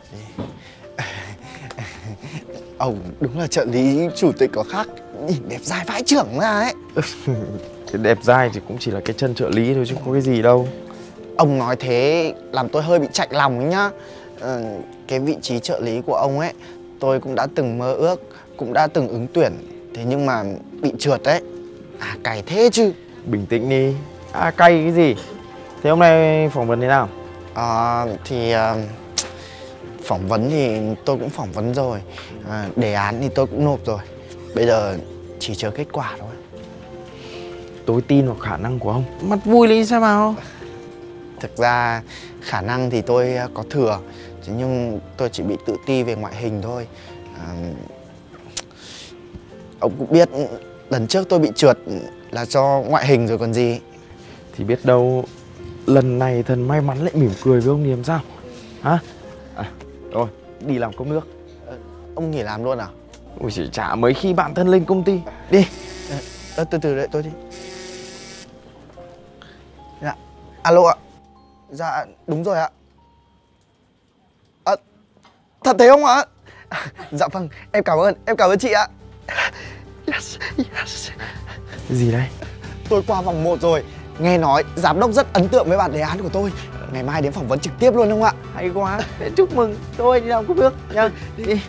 Ông đúng là trợ lý chủ tịch có khác, nhìn đẹp dai vãi chưởng ra ấy. Cái đẹp dai thì cũng chỉ là cái chân trợ lý thôi chứ có cái gì đâu. Ông nói thế làm tôi hơi bị chạnh lòng ấy nhá. Cái vị trí trợ lý của ông ấy tôi cũng đã từng mơ ước, cũng đã từng ứng tuyển. Thế nhưng mà bị trượt đấy. À cày thế chứ. Bình tĩnh đi. À cay cái gì? Thế hôm nay phỏng vấn thế nào? Phỏng vấn thì tôi cũng phỏng vấn rồi, đề án thì tôi cũng nộp rồi. Bây giờ chỉ chờ kết quả thôi. Tôi tin vào khả năng của ông. Mặt vui lên sao nào? Thực ra khả năng thì tôi có thừa, thế nhưng tôi chỉ bị tự ti về ngoại hình thôi. Ông cũng biết lần trước tôi bị trượt là do ngoại hình rồi còn gì. Thì biết đâu lần này thần may mắn lại mỉm cười với ông thì làm sao? Hả? Rồi, đi làm cốc nước. Ông nghỉ làm luôn à? Ôi chỉ chả mấy khi bạn thân lên công ty. Đi. Từ từ đợi tôi đi. Dạ. Alo ạ. Dạ đúng rồi ạ. Thật thế không ạ? Dạ vâng, em cảm ơn chị ạ. Yes, yes. Cái gì đây? Tôi qua vòng 1 rồi. Nghe nói giám đốc rất ấn tượng với bản đề án của tôi. Ngày mai đến phỏng vấn trực tiếp luôn không ạ? Hay quá. Để chúc mừng. Tôi đi làm cốc nước nha. Đi.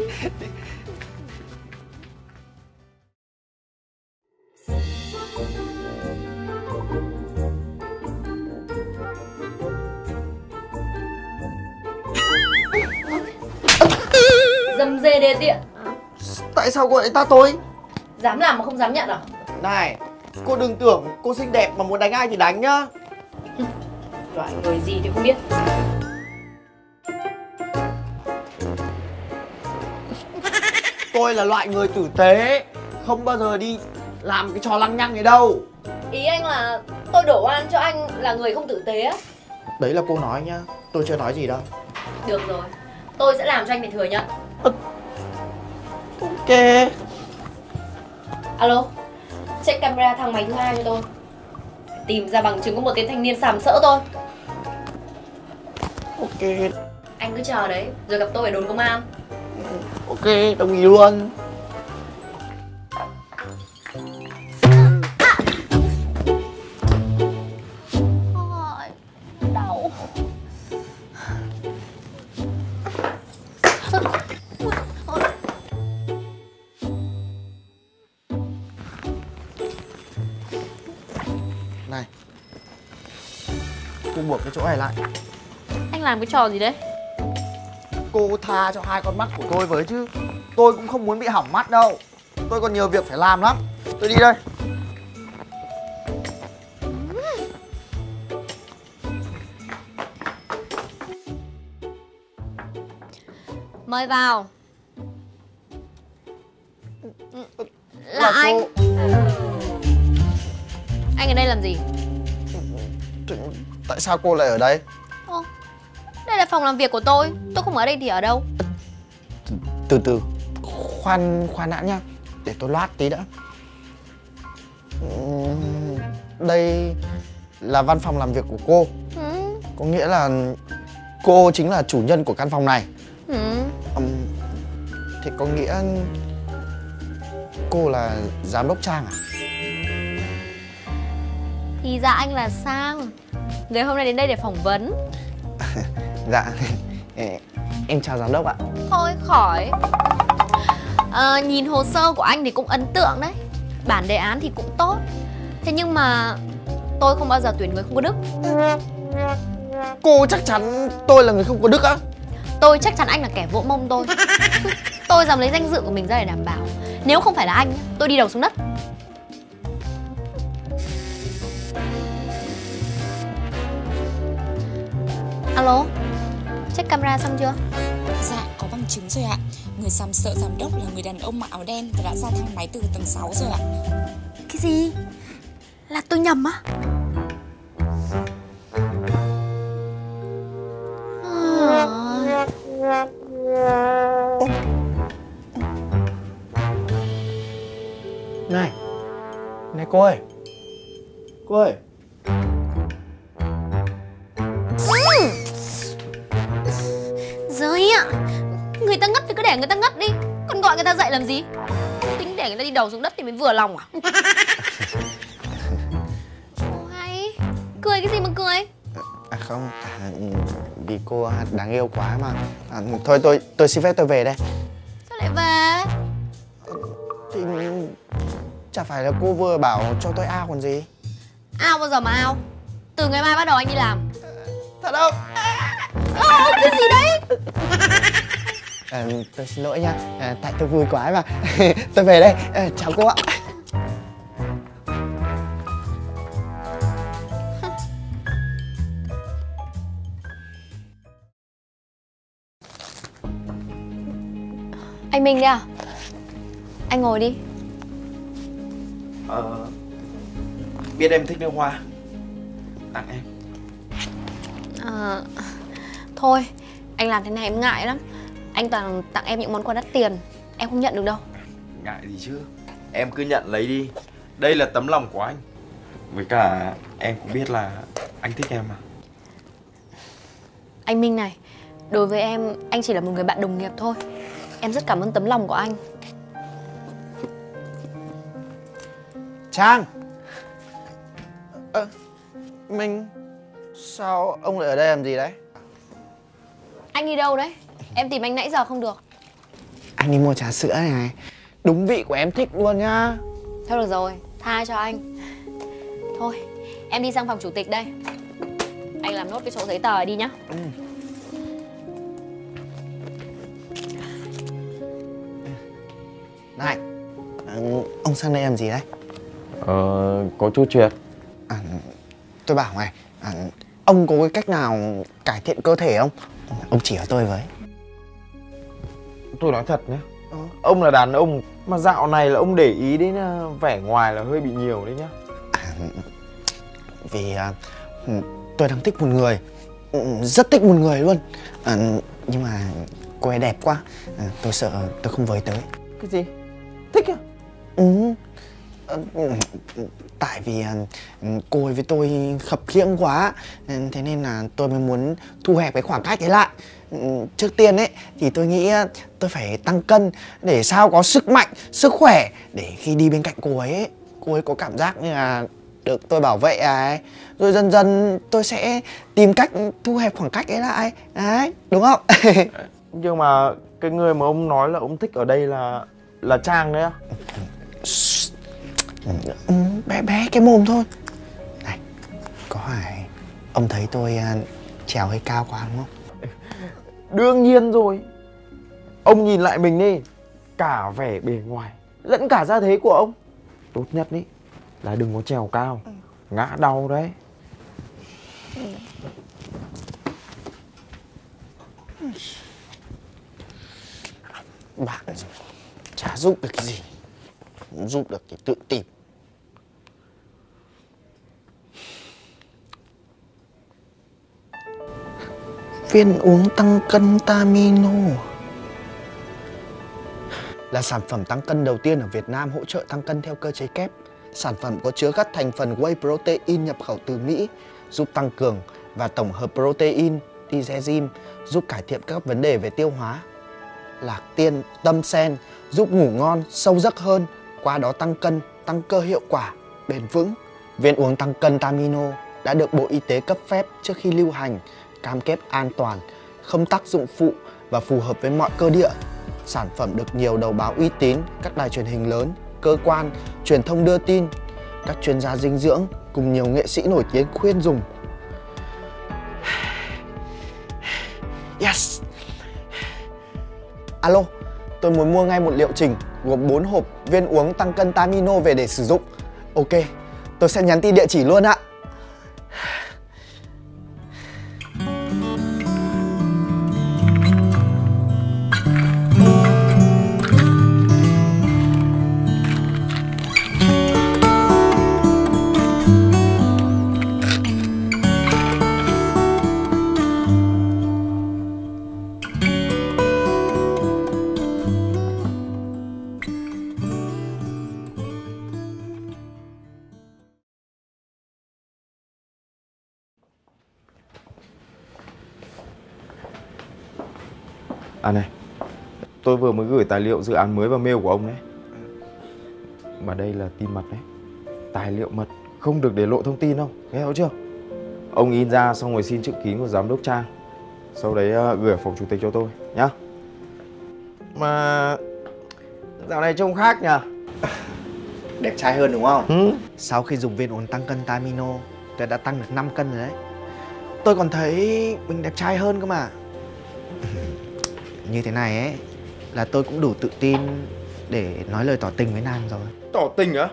Dầm dê đê tiện. Tại sao cô lại tát tôi? Dám làm mà không dám nhận à? Này, cô đừng tưởng cô xinh đẹp mà muốn đánh ai thì đánh nhá. Loại người gì thì không biết. Tôi là loại người tử tế, không bao giờ đi làm cái trò lăng nhăng này đâu. Ý anh là tôi đổ oan cho anh là người không tử tế á? Đấy là cô nói nhá, tôi chưa nói gì đâu. Được rồi, tôi sẽ làm cho anh phải thừa nhận. Ok. Alo, check camera thang máy thứ 2 cho tôi. Tìm ra bằng chứng của một tên thanh niên sàm sỡ tôi. Ok. Anh cứ chờ đấy, rồi gặp tôi ở đồn công an. Ok, đồng ý luôn. Đau. Này, cô buộc cái chỗ này lại. Anh làm cái trò gì đấy? Cô tha cho 2 con mắt của tôi với chứ. Tôi cũng không muốn bị hỏng mắt đâu. Tôi còn nhiều việc phải làm lắm. Tôi đi đây. Mời vào. Là anh. cô. Anh ở đây làm gì? Tại sao cô lại ở đây? Đây là phòng làm việc của tôi không ở đây thì ở đâu? Từ từ. Khoan đã nhá. Để tôi loát tí đã. Đây là văn phòng làm việc của cô. Có nghĩa là cô chính là chủ nhân của căn phòng này. Thế có nghĩa cô là giám đốc Trang à? Thì ra anh là Sang, người hôm nay đến đây để phỏng vấn. Dạ. Em chào giám đốc ạ. Thôi khỏi. Nhìn hồ sơ của anh thì cũng ấn tượng đấy, bản đề án thì cũng tốt. Thế nhưng mà tôi không bao giờ tuyển người không có đức. Cô chắc chắn tôi là người không có đức á? Tôi chắc chắn anh là kẻ vỗ mông tôi. Tôi dám lấy danh dự của mình ra để đảm bảo. Nếu không phải là anh, tôi đi đầu xuống đất. Alo, check camera xong chưa? Dạ, có bằng chứng rồi ạ. Người sàm sỡ giám đốc là người đàn ông mặc áo đen và đã ra thang máy từ tầng 6 rồi ạ. Cái gì? Là tôi nhầm á? Này cô ơi. Cô ơi. Giới ạ. ngất thì cứ để người ta ngất đi, còn gọi người ta dậy làm gì? Tính để người ta đi đầu xuống đất thì mới vừa lòng à? Ồ, hay. Cười cái gì mà cười? Không, vì cô đáng yêu quá mà. Thôi tôi xin phép tôi về đây. Sao lại về? Thì chả phải là cô vừa bảo cho tôi ao còn gì. Ao bao giờ mà ao? Từ ngày mai bắt đầu anh đi làm. Thật không? Cái gì đấy? Tôi xin lỗi nha, tại tôi vui quá mà. Tôi về đây, chào cô ạ. Anh Minh đấy à? Anh ngồi đi. Biết em thích nước hoa, tặng em. Thôi, anh làm thế này em ngại lắm. Anh toàn tặng em những món quà đắt tiền, em không nhận được đâu. Ngại gì chứ, em cứ nhận lấy đi. Đây là tấm lòng của anh. Với cả em cũng biết là anh thích em mà. Anh Minh này, đối với em, anh chỉ là một người bạn đồng nghiệp thôi. Em rất cảm ơn tấm lòng của anh. Trang. Minh, sao ông lại ở đây làm gì đấy? Anh đi đâu đấy? Em tìm anh nãy giờ không được. Anh đi mua trà sữa này. Đúng vị của em thích luôn nhá. Thôi được rồi, tha cho anh. Thôi, em đi sang phòng chủ tịch đây. Anh làm nốt cái chỗ giấy tờ này đi nhá. Này, ông sang đây làm gì đấy? Có chút chuyện. Tôi bảo này, ông có cái cách nào cải thiện cơ thể không? Ông chỉ cho tôi với. Tôi nói thật nhé, ông là đàn ông mà dạo này là ông để ý đến vẻ ngoài là hơi bị nhiều đấy nhá. Vì tôi đang thích một người, rất thích một người luôn. Nhưng mà cô ấy đẹp quá, tôi sợ tôi không với tới. Cái gì? Thích à? Tại vì cô ấy với tôi khập khiễng quá, thế nên là tôi mới muốn thu hẹp cái khoảng cách ấy lại. Trước tiên ấy thì tôi nghĩ tôi phải tăng cân để sao có sức mạnh, sức khỏe, để khi đi bên cạnh cô ấy có cảm giác như là được tôi bảo vệ ấy. Rồi dần dần tôi sẽ tìm cách thu hẹp khoảng cách ấy lại. Đấy, đúng không? Nhưng mà cái người mà ông nói là ông thích ở đây là Trang đấy á? Bé bé cái mồm thôi. Này, có phải ông thấy tôi trèo hơi cao quá đúng không? Đương nhiên rồi. Ông nhìn lại mình đi, cả vẻ bề ngoài lẫn cả gia thế của ông, tốt nhất ý là đừng có trèo cao, ngã đau đấy. Bạn chả giúp được cái gì, không giúp được thì tự tìm. Viên uống tăng cân Tamino là sản phẩm tăng cân đầu tiên ở Việt Nam hỗ trợ tăng cân theo cơ chế kép. Sản phẩm có chứa các thành phần whey protein nhập khẩu từ Mỹ, giúp tăng cường và tổng hợp protein, diazim, giúp cải thiện các vấn đề về tiêu hóa. Lạc tiên, tâm sen giúp ngủ ngon, sâu giấc hơn, qua đó tăng cân, tăng cơ hiệu quả, bền vững. Viên uống tăng cân Tamino đã được Bộ Y tế cấp phép trước khi lưu hành, cam kết an toàn, không tác dụng phụ và phù hợp với mọi cơ địa. Sản phẩm được nhiều đầu báo uy tín, các đài truyền hình lớn, cơ quan, truyền thông đưa tin, các chuyên gia dinh dưỡng cùng nhiều nghệ sĩ nổi tiếng khuyên dùng. Yes! Alo, tôi muốn mua ngay một liệu trình gồm 4 hộp viên uống tăng cân Tamino về để sử dụng. Ok, tôi sẽ nhắn tin địa chỉ luôn ạ. À này, tôi vừa mới gửi tài liệu dự án mới vào mail của ông đấy. Mà đây là tin mật đấy. Tài liệu mật không được để lộ thông tin đâu, nghe rõ chưa? Ông in ra xong rồi xin chữ ký của giám đốc Trang. Sau đấy gửi phòng chủ tịch cho tôi nhá. Mà dạo này trông khác nhỉ? Đẹp trai hơn đúng không? Ừ. Sau khi dùng viên uống tăng cân Tamino, tôi đã tăng được 5 cân rồi đấy. Tôi còn thấy mình đẹp trai hơn cơ mà. Như thế này ấy là tôi cũng đủ tự tin để nói lời tỏ tình với Nam rồi. Tỏ tình á?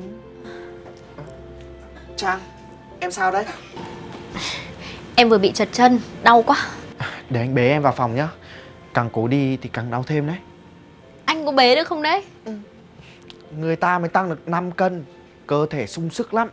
Trang, em sao đấy? Em vừa bị trật chân, đau quá. Để anh bế em vào phòng nhá. Càng cố đi thì càng đau thêm đấy. Anh có bế được không đấy? Người ta mới tăng được 5 cân, cơ thể sung sức lắm.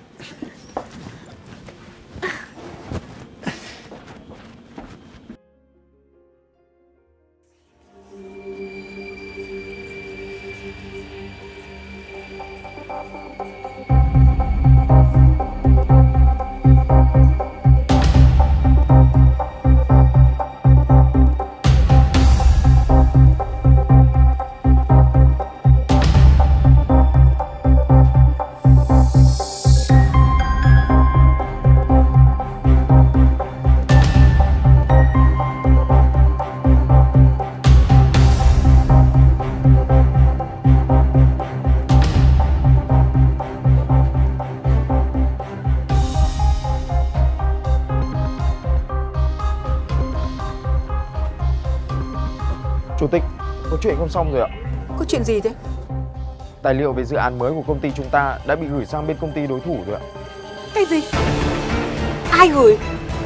Chủ tịch, có chuyện không xong rồi ạ. Có chuyện gì thế? Tài liệu về dự án mới của công ty chúng ta đã bị gửi sang bên công ty đối thủ rồi ạ. Cái gì? Ai gửi?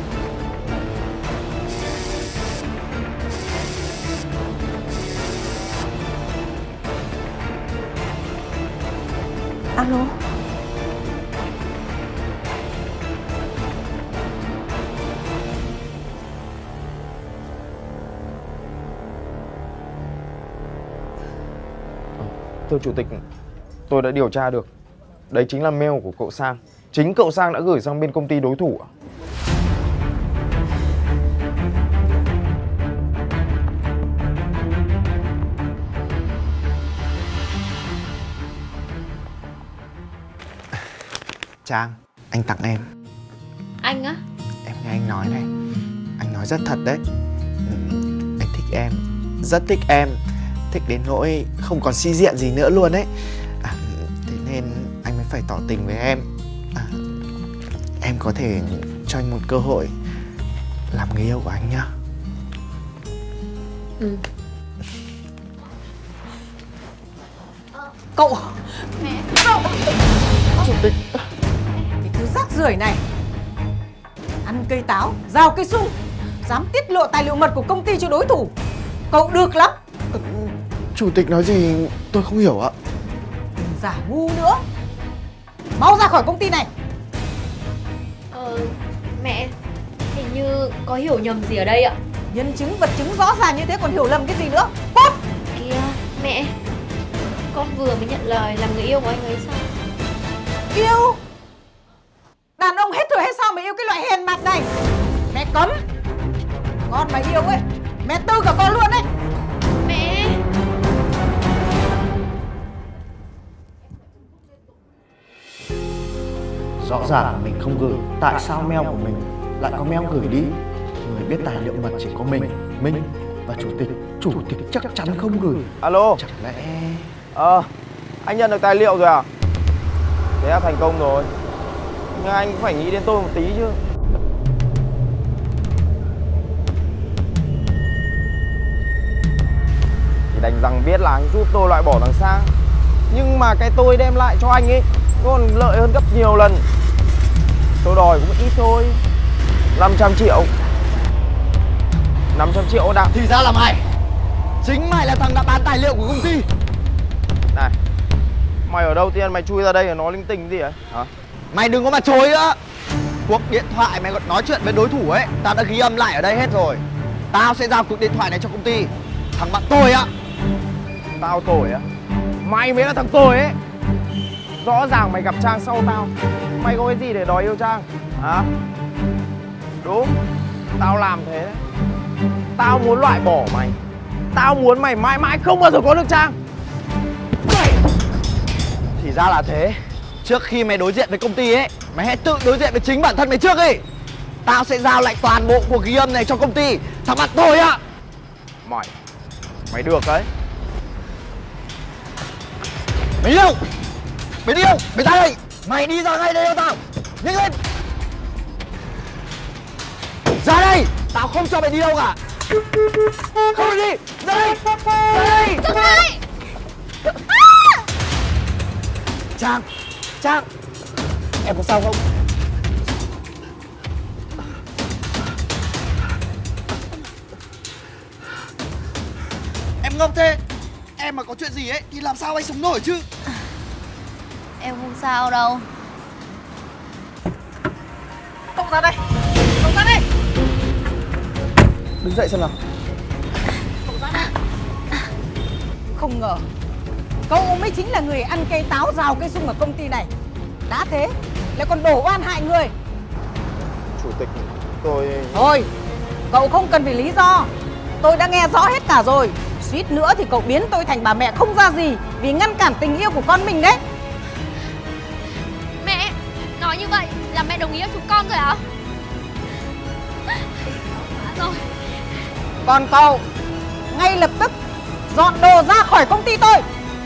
Alo. Thưa Chủ tịch, tôi đã điều tra được. Đấy chính là mail của cậu Sang. Chính cậu Sang đã gửi sang bên công ty đối thủ ạ. Trang, anh tặng em. Anh á? Em nghe anh nói này, anh nói rất thật đấy. Anh thích em, rất thích em. Thích đến nỗi không còn sĩ diện gì nữa luôn ấy. Thế nên anh mới phải tỏ tình với em. Em có thể cho anh một cơ hội làm người yêu của anh nhá. Cậu. Mẹ. Cậu. Chủ tịch. Cái thứ rác rưởi này, ăn cây táo, rào cây sung, dám tiết lộ tài liệu mật của công ty cho đối thủ. Cậu được lắm. Chủ tịch nói gì tôi không hiểu ạ. Đừng giả ngu nữa. Mau ra khỏi công ty này. Mẹ, hình như có hiểu nhầm gì ở đây ạ. Nhân chứng vật chứng rõ ràng như thế còn hiểu lầm cái gì nữa? Cút. Kìa, mẹ, con vừa mới nhận lời làm người yêu của anh ấy sao? Yêu? Đàn ông hết rồi hay sao mà yêu cái loại hèn mặt này? Mẹ cấm. Con mà yêu ấy, mẹ tư cả con luôn đấy. Mẹ. Rõ ràng mình không gửi, tại sao mail của mình lại có mail gửi đi? Người biết tài liệu mật chỉ có mình và chủ tịch. Chủ tịch chắc chắn không gửi. Alo. Chẳng lẽ... Anh nhận được tài liệu rồi à? Thế là thành công rồi. Nhưng anh cũng phải nghĩ đến tôi một tí chứ. Thì đành rằng biết là anh giúp tôi loại bỏ thằng Sang. Nhưng mà cái tôi đem lại cho anh ấy còn lợi hơn gấp nhiều lần. Tôi đòi cũng ít thôi, 500 triệu. 500 triệu đã. Thì ra là mày. Chính mày là thằng đã bán tài liệu của công ty. Này, mày ở đâu tiên mày chui ra đây và nói linh tinh gì ấy hả? Mày đừng có mà chối nữa. Cuộc điện thoại mày còn nói chuyện với đối thủ ấy, tao đã ghi âm lại ở đây hết rồi. Tao sẽ giao cuộc điện thoại này cho công ty. Thằng bạn tôi á. Tao tồi á? Mày mới là thằng tồi ấy. Rõ ràng mày gặp Trang sau tao. Mày có cái gì để đòi yêu Trang hả? Đúng, tao làm thế đấy. Tao muốn loại bỏ mày. Tao muốn mày mãi mãi không bao giờ có được Trang. Thì ra là thế. Trước khi mày đối diện với công ty ấy, mày hãy tự đối diện với chính bản thân mày trước đi. Tao sẽ giao lại toàn bộ cuộc ghi âm này cho công ty. Thằng mặt thôi ạ. Mày được đấy. Mày đi đâu? Mày đi đâu? Mày ra đây. Mày đi ra ngay đây cho tao. Nhanh lên. Ra đây. Tao không cho mày đi đâu cả. Không được đi. Ra đây. Ra đây. Dừng lại. Trang. Trang. Em có sao không? Em ngốc thế. Em mà có chuyện gì ấy thì làm sao anh sống nổi chứ. Em không sao đâu. Cậu ra đây. Cậu ra đây. Đứng dậy xem nào. Cậu ra đây. Không ngờ cậu mới chính là người ăn cây táo rào cây sung ở công ty này. Đã thế lại còn đổ oan hại người. Chủ tịch, tôi... Thôi, cậu không cần phải lý do. Tôi đã nghe rõ hết cả rồi. Suýt nữa thì cậu biến tôi thành bà mẹ không ra gì vì ngăn cản tình yêu của con mình đấy. Mẹ, nói như vậy là mẹ đồng ý cho chúng con rồi hả? Rồi. Còn cậu, ngay lập tức dọn đồ ra khỏi công ty tôi.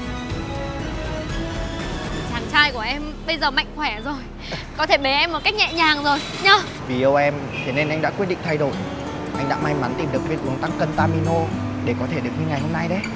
Chàng trai của em bây giờ mạnh khỏe rồi, có thể bế em một cách nhẹ nhàng rồi nhá. Vì yêu em, thế nên anh đã quyết định thay đổi. Anh đã may mắn tìm được viên uống tăng cân Tamino để có thể được như ngày hôm nay đấy.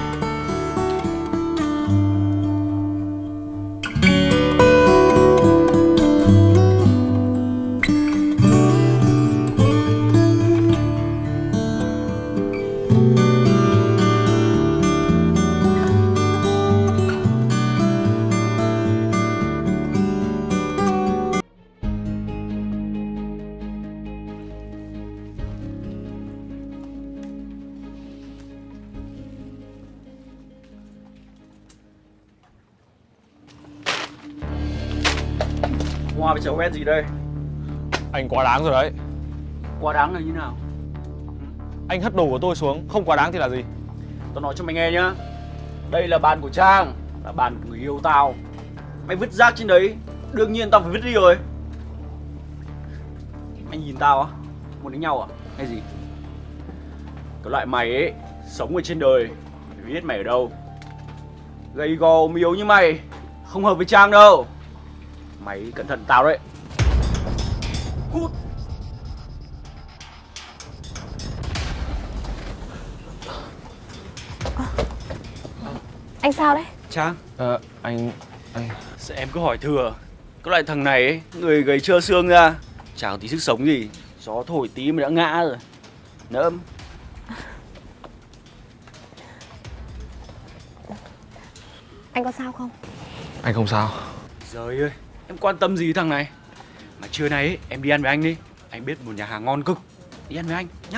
Hoa với cháu quen gì đây? Anh quá đáng rồi đấy. Quá đáng là như nào? Anh hất đồ của tôi xuống, không quá đáng thì là gì? Tao nói cho mày nghe nhá. Đây là bàn của Trang, là bàn của người yêu tao. Mày vứt rác trên đấy, đương nhiên tao phải vứt đi rồi. Mày nhìn tao á, muốn đánh nhau à? Hay gì? Cái loại mày ấy, sống ở trên đời, mày biết mày ở đâu. Gầy gò ốm yếu như mày, không hợp với Trang đâu. Mày cẩn thận tao đấy. Cút. Anh sao đấy? Trang, Anh... sao em cứ hỏi thừa. Cái loại thằng này ấy, người gầy trơ xương ra, chả có tí sức sống gì. Gió thổi tí mà đã ngã rồi. Nỡm. Anh có sao không? Anh không sao. Trời ơi, em quan tâm gì thằng này. Mà trưa nay ấy, em đi ăn với anh đi. Anh biết một nhà hàng ngon cực. Đi ăn với anh nhá.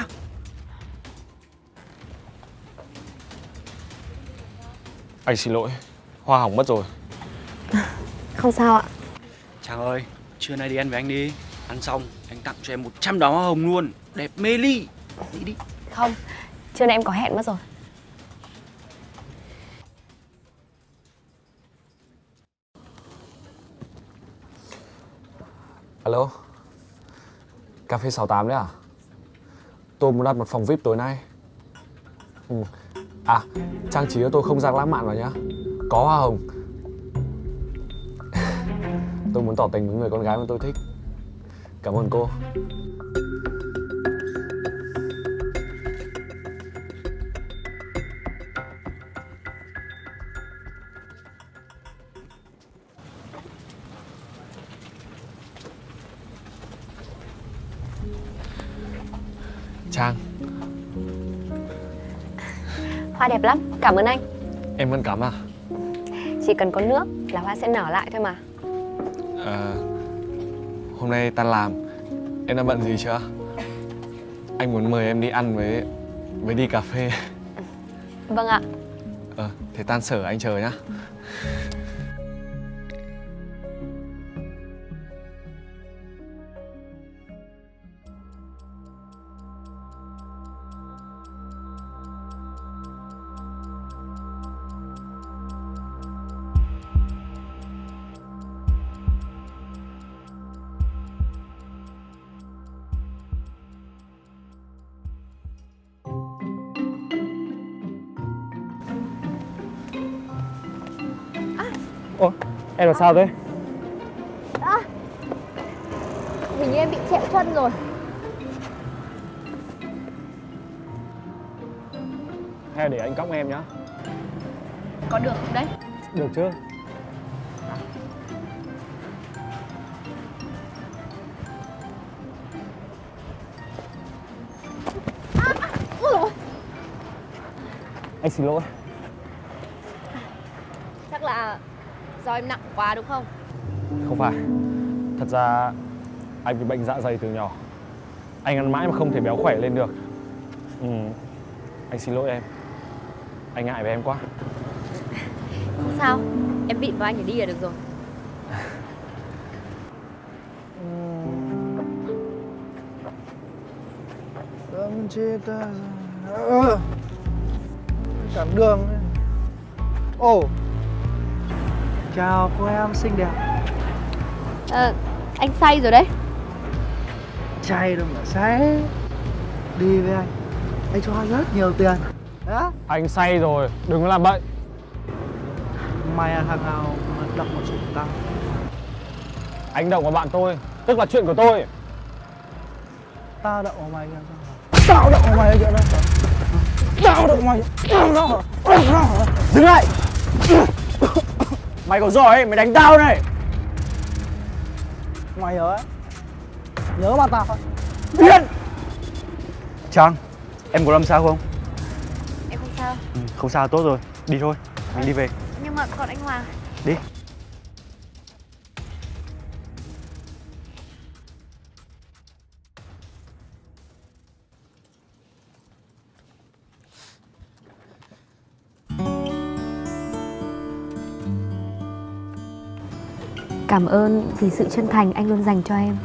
Anh xin lỗi, Hoa hỏng mất rồi. Không sao ạ. Trang ơi, trưa nay đi ăn với anh đi. Ăn xong, anh tặng cho em 100 đóa hoa hồng luôn. Đẹp mê ly. Đi đi. Không, trưa nay em có hẹn mất rồi. Alo, Cà phê 68 đấy à? Tôi muốn đặt một phòng VIP tối nay. À, trang trí cho tôi không gian lãng mạn vào nhá. Có hoa hồng. Tôi muốn tỏ tình với người con gái mà tôi thích. Cảm ơn cô. Trang, Hoa đẹp lắm, cảm ơn anh. em vẫn cắm à? Chỉ cần có nước là hoa sẽ nở lại thôi mà. Hôm nay tan làm, em đã bận gì chưa? Anh muốn mời em đi ăn với đi cà phê. Vâng ạ. Thế tan sở anh chờ nhá. Ôi, em là sao thế? Hình như em bị trẹo chân rồi. Hay để anh cõng em nhá. Có được không đấy? Được chứ? Ôi dồi ôi, Anh xin lỗi. chắc là do em nặng quá đúng không? Không phải. Thật ra anh bị bệnh dạ dày từ nhỏ. Anh ăn mãi mà không thể béo khỏe lên được. Anh xin lỗi em. Anh ngại về em quá. Không sao, em vịn vào anh để đi là được rồi. Cản đường. Ồ, chào cô em xinh đẹp. Anh say rồi đấy. Say đâu mà say. Đi với anh cho rất nhiều tiền. Đó. Anh say rồi, đừng có làm bậy. Mày là thằng nào mà động một chuyện của tao? Anh động vào bạn tôi, tức là chuyện của tôi. Tao động vào mày sao? Tao động vào mày chuyện đó. Tao động mày. Dừng lại. Mày có giỏi ấy, mày đánh tao này. Mày nhớ ấy. Nhớ mặt tao không? Biết. Trang, em có làm sao không? Em không sao. Không sao, tốt rồi. Đi thôi, mình đi về. Nhưng mà còn anh Hoàng. Đi. Cảm ơn vì sự chân thành anh luôn dành cho em.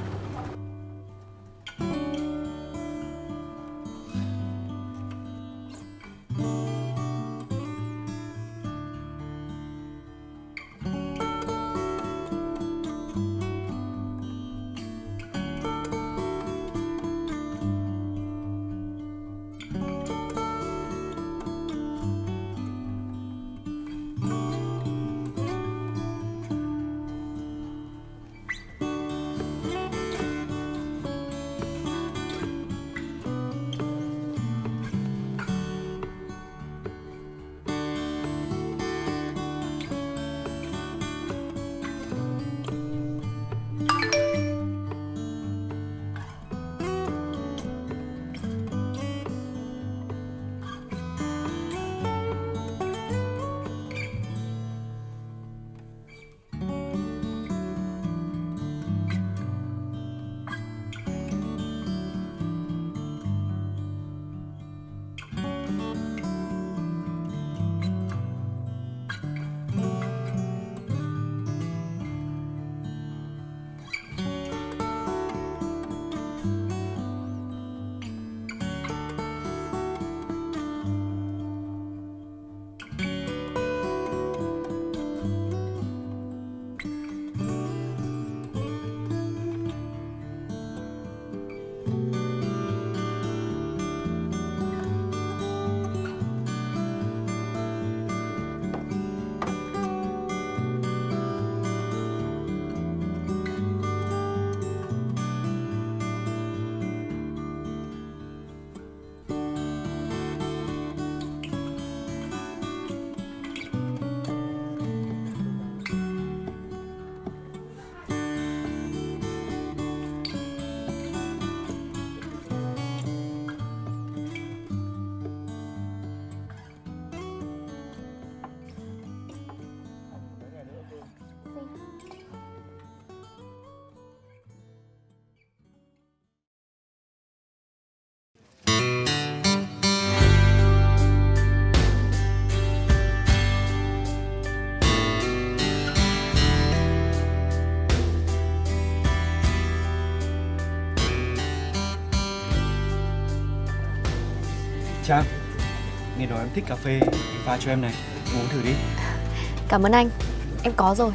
Trang, nghe nói em thích cà phê, anh pha cho em này, uống thử đi. Cảm ơn anh, em có rồi.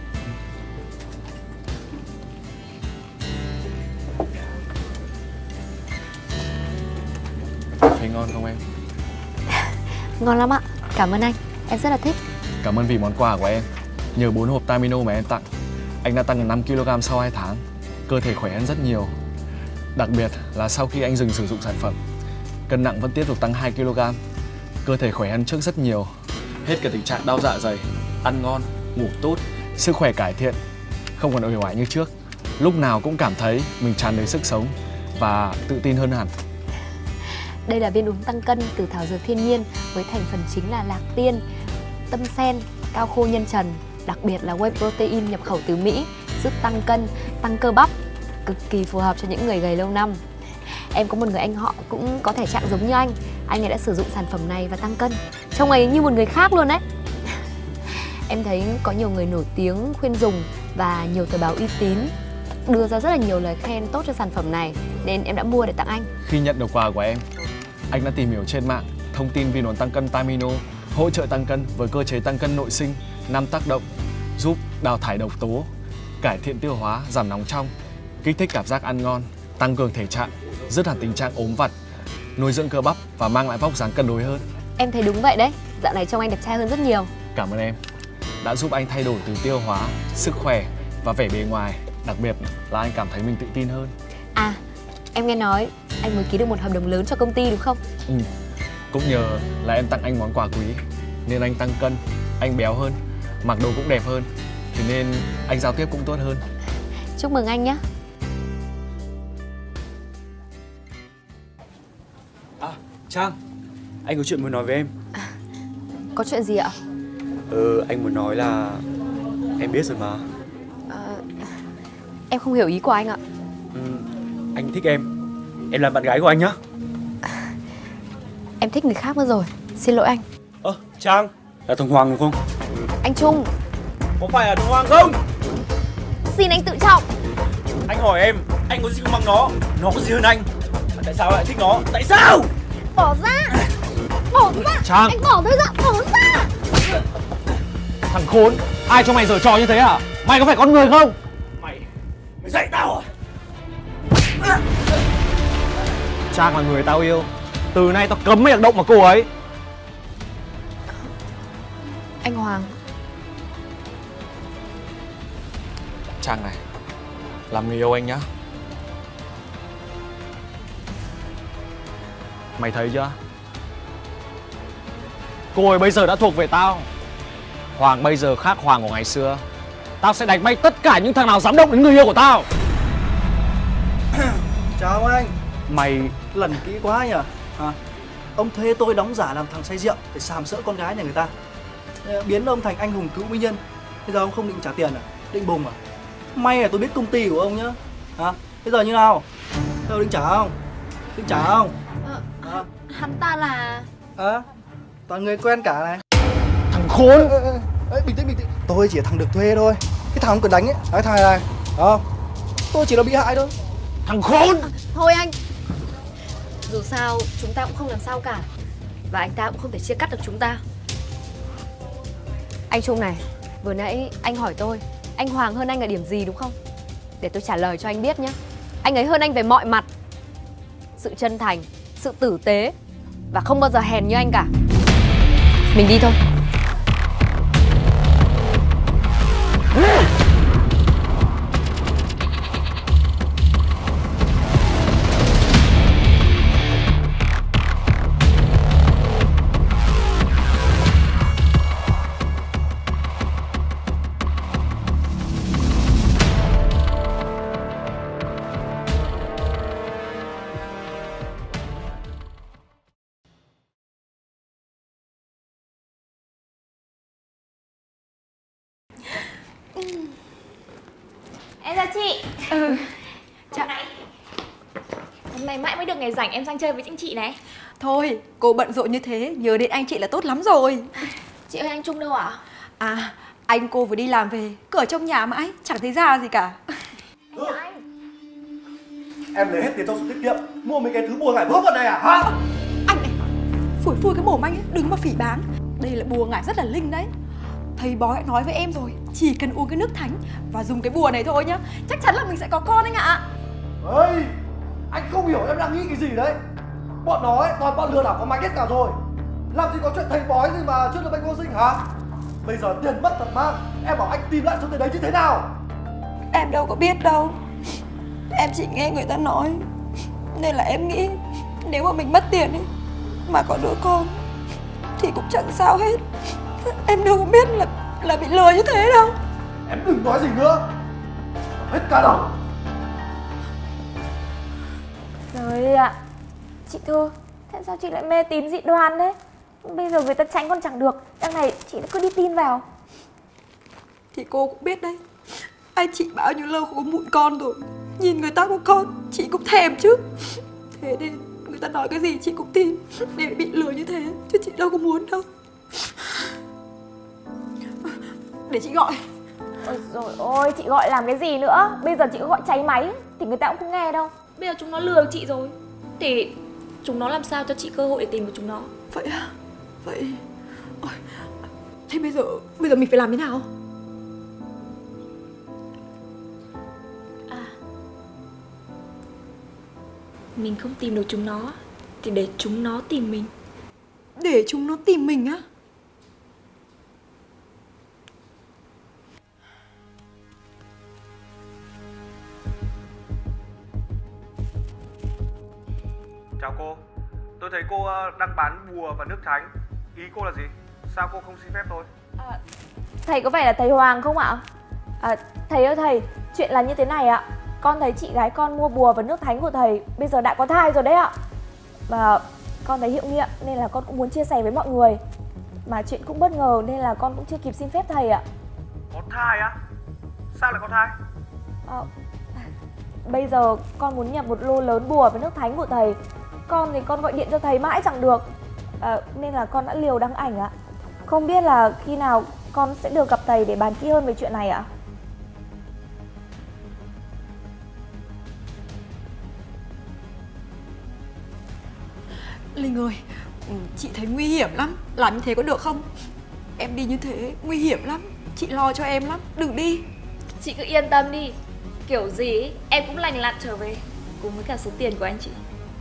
Cà phê ngon không em? Ngon lắm ạ, cảm ơn anh, em rất là thích. Cảm ơn vì món quà của em. Nhờ 4 hộp Tamino mà em tặng, anh đã tăng được 5 kg sau 2 tháng. Cơ thể khỏe hơn rất nhiều. Đặc biệt là sau khi anh dừng sử dụng sản phẩm, cân nặng vẫn tiếp tục tăng 2 kg. Cơ thể khỏe hơn trước rất nhiều. Hết cả tình trạng đau dạ dày, ăn ngon, ngủ tốt, sức khỏe cải thiện, không còn uể oải như trước. Lúc nào cũng cảm thấy mình tràn đầy sức sống và tự tin hơn hẳn. Đây là viên uống tăng cân từ thảo dược thiên nhiên với thành phần chính là lạc tiên, tâm sen, cao khô nhân trần, đặc biệt là whey protein nhập khẩu từ Mỹ, giúp tăng cân, tăng cơ bắp, cực kỳ phù hợp cho những người gầy lâu năm. Em có một người anh họ cũng có thể trạng giống như anh ấy đã sử dụng sản phẩm này và tăng cân, trông ấy như một người khác luôn đấy. Em thấy có nhiều người nổi tiếng khuyên dùng và nhiều tờ báo uy tín đưa ra rất là nhiều lời khen tốt cho sản phẩm này, nên em đã mua để tặng anh. Khi nhận được quà của em, anh đã tìm hiểu trên mạng thông tin viên uống tăng cân Tamino hỗ trợ tăng cân với cơ chế tăng cân nội sinh 5 tác động, giúp đào thải độc tố, cải thiện tiêu hóa, giảm nóng trong, kích thích cảm giác ăn ngon, tăng cường thể trạng, dứt hẳn tình trạng ốm vặt, nuôi dưỡng cơ bắp và mang lại vóc dáng cân đối hơn. Em thấy đúng vậy đấy, dạo này trông anh đẹp trai hơn rất nhiều. Cảm ơn em đã giúp anh thay đổi từ tiêu hóa, sức khỏe và vẻ bề ngoài. Đặc biệt là anh cảm thấy mình tự tin hơn. À, em nghe nói anh mới ký được một hợp đồng lớn cho công ty đúng không? Ừ, cũng nhờ là em tặng anh món quà quý nên anh tăng cân, anh béo hơn, mặc đồ cũng đẹp hơn, thế nên anh giao tiếp cũng tốt hơn. Chúc mừng anh nhé. Trang, anh có chuyện muốn nói với em. Có chuyện gì ạ? Anh muốn nói là em biết rồi mà. Em không hiểu ý của anh ạ. Anh thích em là bạn gái của anh nhá. Em thích người khác mất rồi, xin lỗi anh. Trang, là thằng Hoàng đúng không? Anh Trung, Có phải là thằng Hoàng không? xin anh tự trọng. Anh hỏi em, anh có gì bằng nó có gì hơn anh? Mà tại sao lại thích nó? Tại sao? Bỏ ra, bỏ ra. Trang, Anh bỏ tôi ra, bỏ ra. thằng khốn, ai cho mày giở trò như thế hả? Mày có phải con người không? Mày dạy tao à? Trang là người tao yêu, từ nay tao cấm mày được động vào cô ấy. Anh Hoàng, Trang này, làm người yêu anh nhá. Mày thấy chưa? Cô ấy bây giờ đã thuộc về tao. Hoàng bây giờ khác Hoàng của ngày xưa. Tao sẽ đánh bay tất cả những thằng nào dám động đến người yêu của tao. Chào anh. Mày Lần kỹ quá nhỉ. Ông thuê tôi đóng giả làm thằng say rượu để sàm sỡ con gái nhà người ta, biến ông thành anh hùng cứu mỹ nhân. Bây giờ ông không định trả tiền à? Định bùng à? May là tôi biết công ty của ông nhá. Bây giờ như nào? Tôi định trả không? Định trả không? hắn ta là... Toàn người quen cả này. thằng khốn. Bình tĩnh. Tôi chỉ là thằng được thuê thôi. Cái thằng ông cần đánh ấy, cái thằng này không? Tôi chỉ là bị hại thôi. Thằng khốn. Thôi anh, dù sao chúng ta cũng không làm sao cả, và anh ta cũng không thể chia cắt được chúng ta. Anh Trung này, vừa nãy anh hỏi tôi anh Hoàng hơn anh ở điểm gì đúng không? Để tôi trả lời cho anh biết nhé. Anh ấy hơn anh về mọi mặt: sự chân thành, sự tử tế, và không bao giờ hèn như anh cả. Mình đi thôi. Em chào chị. Chào. Hôm nay mãi mới được ngày rảnh em sang chơi với anh chị này. Thôi, cô bận rộn như thế, nhớ đến anh chị là tốt lắm rồi. Chị ơi, anh Trung đâu ạ? Anh cô vừa đi làm về, cứ ở trong nhà mãi, chẳng thấy ra gì cả. Em lấy hết tiền trong sổ tiết kiệm, mua mấy cái thứ bùa ngải vớ vẩn này à? Hả? Anh này, phủi cái mồm anh ấy, đừng mà phỉ báng. Đây là bùa ngải rất là linh đấy. Thầy bói đã nói với em rồi, chỉ cần uống cái nước thánh và dùng cái bùa này thôi nhá, chắc chắn là mình sẽ có con anh ạ. Ê, anh không hiểu em đang nghĩ cái gì đấy. Bọn nó ấy, toàn bọn lừa đảo có mạch hết cả rồi. Làm gì có chuyện thầy bói gì mà chưa được bệnh vô sinh hả? Bây giờ tiền mất tật mang, em bảo anh tìm lại số tiền đấy như thế nào? Em đâu có biết đâu. Em chỉ nghe người ta nói. Nên là em nghĩ nếu mà mình mất tiền ấy mà có đứa con thì cũng chẳng sao hết. Em đâu có biết là bị lừa như thế đâu. Em đừng nói gì nữa. Hết cả đầu. Trời ạ, chị Thư, tại sao chị lại mê tín dị đoan đấy? Bây giờ người ta tránh còn chẳng được, đằng này chị cứ đi tin vào. Thì cô cũng biết đấy, anh chị bao nhiêu lâu không có mụn con rồi. Nhìn người ta có con, chị cũng thèm chứ. Thế nên người ta nói cái gì chị cũng tin để bị lừa như thế, chứ chị đâu có muốn đâu. Để chị gọi. Ôi dồi ôi, chị gọi làm cái gì nữa? Bây giờ chị có gọi cháy máy thì người ta cũng không nghe đâu. Bây giờ chúng nó lừa chị rồi thì chúng nó làm sao cho chị cơ hội để tìm được chúng nó? Vậy à? Vậy... Ôi, thế bây giờ mình phải làm thế nào? Mình không tìm được chúng nó thì để chúng nó tìm mình. Để chúng nó tìm mình á? Chào cô, tôi thấy cô đang bán bùa và nước thánh. Ý cô là gì? Sao cô không xin phép tôi? Thầy có phải là thầy Hoàng không ạ? Thầy ơi thầy, chuyện là như thế này ạ. Con thấy chị gái con mua bùa và nước thánh của thầy bây giờ đã có thai rồi đấy ạ. Và con thấy hiệu nghiệm nên là con cũng muốn chia sẻ với mọi người. Mà chuyện cũng bất ngờ nên là con cũng chưa kịp xin phép thầy ạ. Có thai á? Sao lại có thai? Bây giờ con muốn nhập một lô lớn bùa với nước thánh của thầy. Con thì con gọi điện cho thầy mãi chẳng được. Nên là con đã liều đăng ảnh ạ. Không biết là khi nào con sẽ được gặp thầy để bàn kỹ hơn về chuyện này ạ? Linh ơi, chị thấy nguy hiểm lắm. Làm như thế có được không? Em đi như thế nguy hiểm lắm. Chị lo cho em lắm, đừng đi. Chị cứ yên tâm đi, kiểu gì ấy, em cũng lành lặn trở về cùng với cả số tiền của anh chị.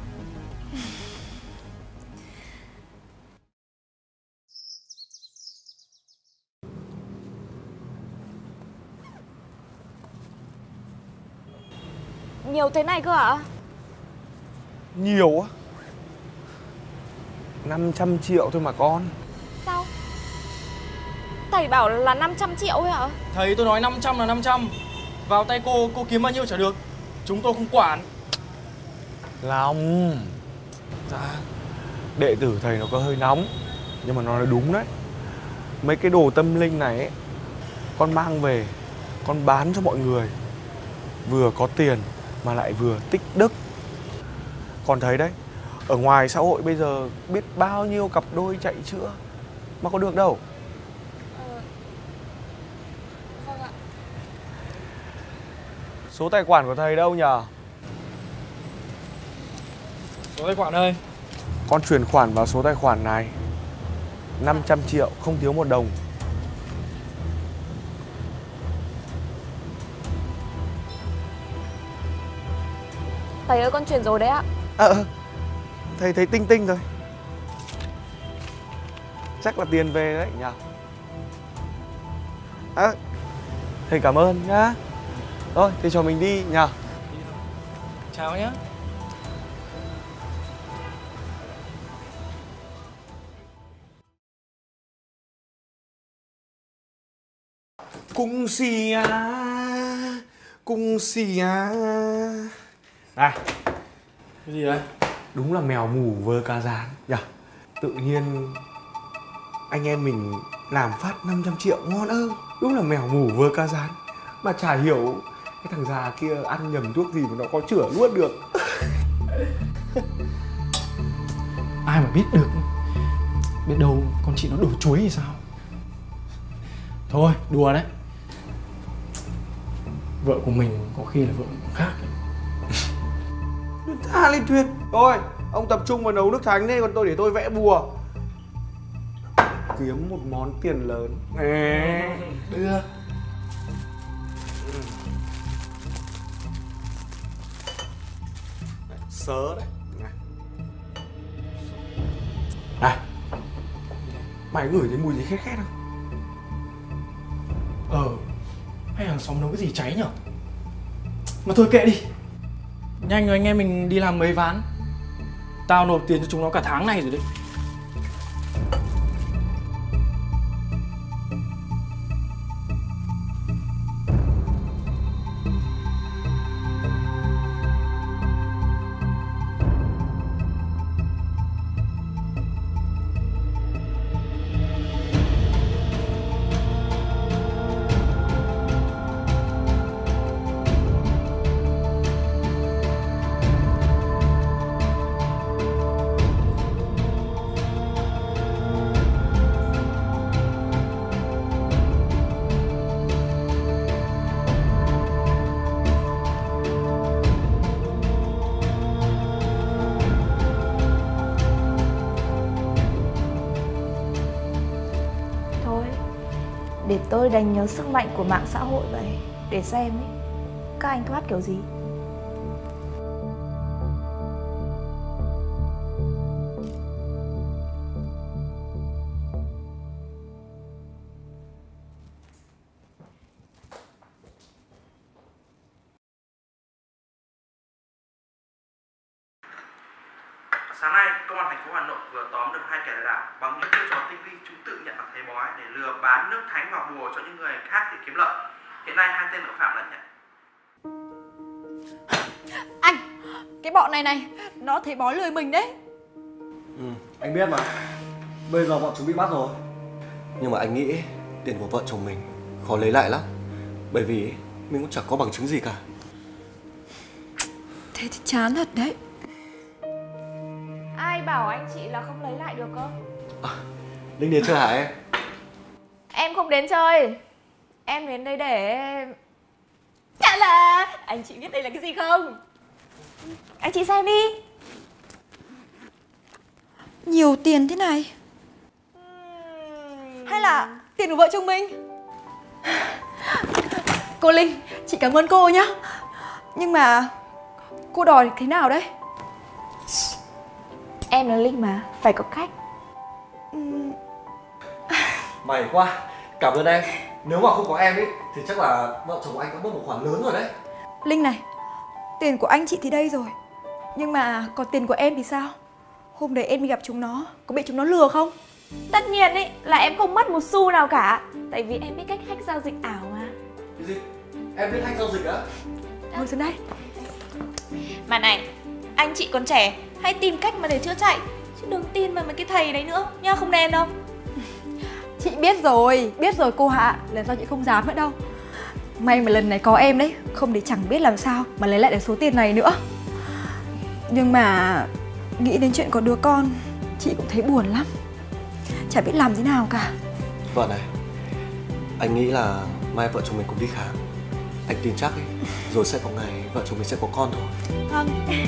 Nhiều thế này cơ ạ? Nhiều á? 500 triệu thôi mà con. Sao? Thầy bảo là 500 triệu ấy ạ? Thầy tôi nói 500 là 500. Vào tay cô kiếm bao nhiêu trả được. Chúng tôi không quản. Long. Dạ. Đệ tử thầy nó có hơi nóng, nhưng mà nó nói đúng đấy. Mấy cái đồ tâm linh này ấy, con mang về, con bán cho mọi người. Vừa có tiền mà lại vừa tích đức. Con thấy đấy, ở ngoài xã hội bây giờ biết bao nhiêu cặp đôi chạy chữa mà có được đâu. Vâng ạ. Số tài khoản của thầy đâu nhờ? Số tài khoản ơi. Con chuyển khoản vào số tài khoản này. 500 triệu không thiếu một đồng. Thầy ơi con chuyển rồi đấy ạ. Thầy thấy tinh tinh rồi. Chắc là tiền về đấy nhỉ? Thầy cảm ơn nhá. Thôi thì cho mình đi nhỉ? Chào nhé. Cung xìa, cung xìa. Này. Cái gì đấy? Đúng là mèo mù vơ cá rán nhỉ? Tự nhiên anh em mình làm phát 500 triệu ngon ơ. Đúng là mèo mù vơ cá rán. Mà chả hiểu cái thằng già kia ăn nhầm thuốc gì mà nó có chữa luôn được. Ai mà biết được. Biết đâu con chị nó đổ chuối thì sao. Thôi đùa đấy. Vợ của mình có khi là vợ khác. Tha lên Thuyết. Thôi ông tập trung vào nấu nước thánh đi, còn tôi để tôi vẽ bùa. Kiếm một món tiền lớn. Đưa. Sớ đấy. Này. Mày ngửi thấy mùi gì khét khét không? Hay hàng xóm nấu cái gì cháy nhở? Mà thôi kệ đi. Nhanh rồi anh em mình đi làm mấy ván. Tao nộp tiền cho chúng nó cả tháng này rồi đấy. Để tôi đánh nhớ sức mạnh của mạng xã hội vậy. Để xem ấy, các anh thoát kiểu gì. Sáng nay, Công an thành phố Hà Nội vừa tóm được 2 kẻ lừa đảo bằng những chiêu trò tinh vi. Chúng tự nhận là thầy bói để lừa bán nước thánh và bùa cho những người khác để kiếm lợi. Hiện nay 2 tên tội phạm đã nhận. Anh, cái bọn này nó thầy bói lừa mình đấy. Anh biết mà. Bây giờ bọn chúng bị bắt rồi. Nhưng mà anh nghĩ tiền của vợ chồng mình khó lấy lại lắm. Bởi vì mình cũng chẳng có bằng chứng gì cả. Thế thì chán thật đấy. Ai bảo anh chị là không lấy lại được cơ? Linh đến chơi hả em? Em không đến chơi. Em đến đây để... Chả là... Anh chị biết đây là cái gì không? Anh chị xem đi. Nhiều tiền thế này. Hay là tiền của vợ chồng mình? Cô Linh, chị cảm ơn cô nhá. Nhưng mà cô đòi thế nào đấy? Em là Linh mà, phải có cách. May quá, cảm ơn em. Nếu mà không có em ấy thì chắc là vợ chồng anh đã mất một khoản lớn rồi đấy. Linh này, tiền của anh chị thì đây rồi. Nhưng mà còn tiền của em thì sao? Hôm đấy em đi gặp chúng nó, có bị chúng nó lừa không? Tất nhiên ấy là em không mất một xu nào cả. Tại vì em biết cách hack giao dịch ảo mà. Cái gì? Em biết hack giao dịch á? Ngồi xuống đây. Mà này, anh chị còn trẻ, hãy tìm cách mà để chữa chạy. Chứ đừng tin vào mấy cái thầy đấy nữa nhá, không nên đâu. Chị biết rồi cô Hạ. Lần sau chị không dám nữa đâu. May mà lần này có em đấy, không thì chẳng biết làm sao mà lấy lại được số tiền này nữa. Nhưng mà nghĩ đến chuyện có đứa con, chị cũng thấy buồn lắm. Chả biết làm thế nào cả. Vợ này, anh nghĩ là mai vợ chồng mình cùng đi khám. Anh tin chắc ấy, rồi sẽ có ngày vợ chồng mình sẽ có con thôi. Vâng.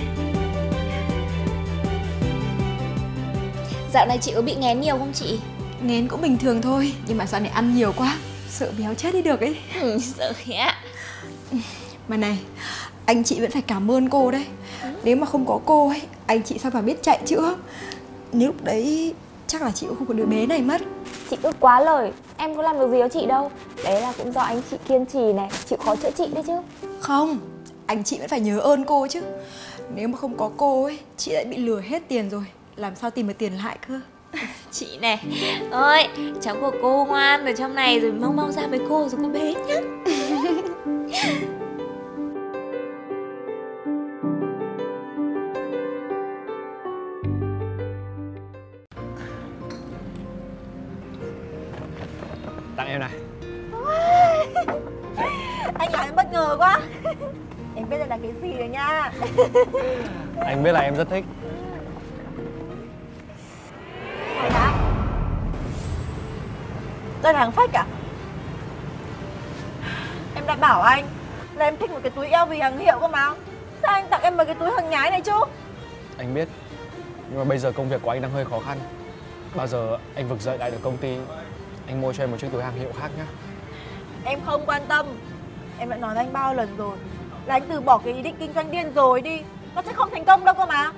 Dạo này chị có bị nghén nhiều không chị? Nghén cũng bình thường thôi, nhưng mà dạo này ăn nhiều quá, sợ béo chết đi được ấy. Sợ thế ạ. Mà này, anh chị vẫn phải cảm ơn cô đấy. Nếu mà không có cô ấy, anh chị sao mà biết chạy chữa. Nếu lúc đấy chắc là chị cũng không có đứa bé này mất. Chị cứ quá lời, em có làm được gì cho chị đâu. Đấy là cũng do anh chị kiên trì này, chịu khó chữa trị đấy chứ. Không, anh chị vẫn phải nhớ ơn cô chứ. Nếu mà không có cô ấy, chị đã bị lừa hết tiền rồi. Làm sao tìm được tiền lại cơ. Chị này, ơi, cháu của cô ngoan ở trong này rồi, mau ra với cô rồi cô bế nhá. Tặng em này. Anh làm em bất ngờ quá. Em biết đây là cái gì rồi nha. Anh biết là em rất thích. Mày đã. Đây là hàng fake à? Em đã bảo anh là em thích một cái túi LV hàng hiệu cơ mà. Sao anh tặng em một cái túi hàng nhái này chứ? Anh biết. Nhưng mà bây giờ công việc của anh đang hơi khó khăn. Bao giờ anh vực dậy lại được công ty, anh mua cho em một chiếc túi hàng hiệu khác nhá. Em không quan tâm. Em đã nói với anh bao lần rồi là anh từ bỏ cái ý định kinh doanh điên rồi đi. Nó sẽ không thành công đâu cơ mà.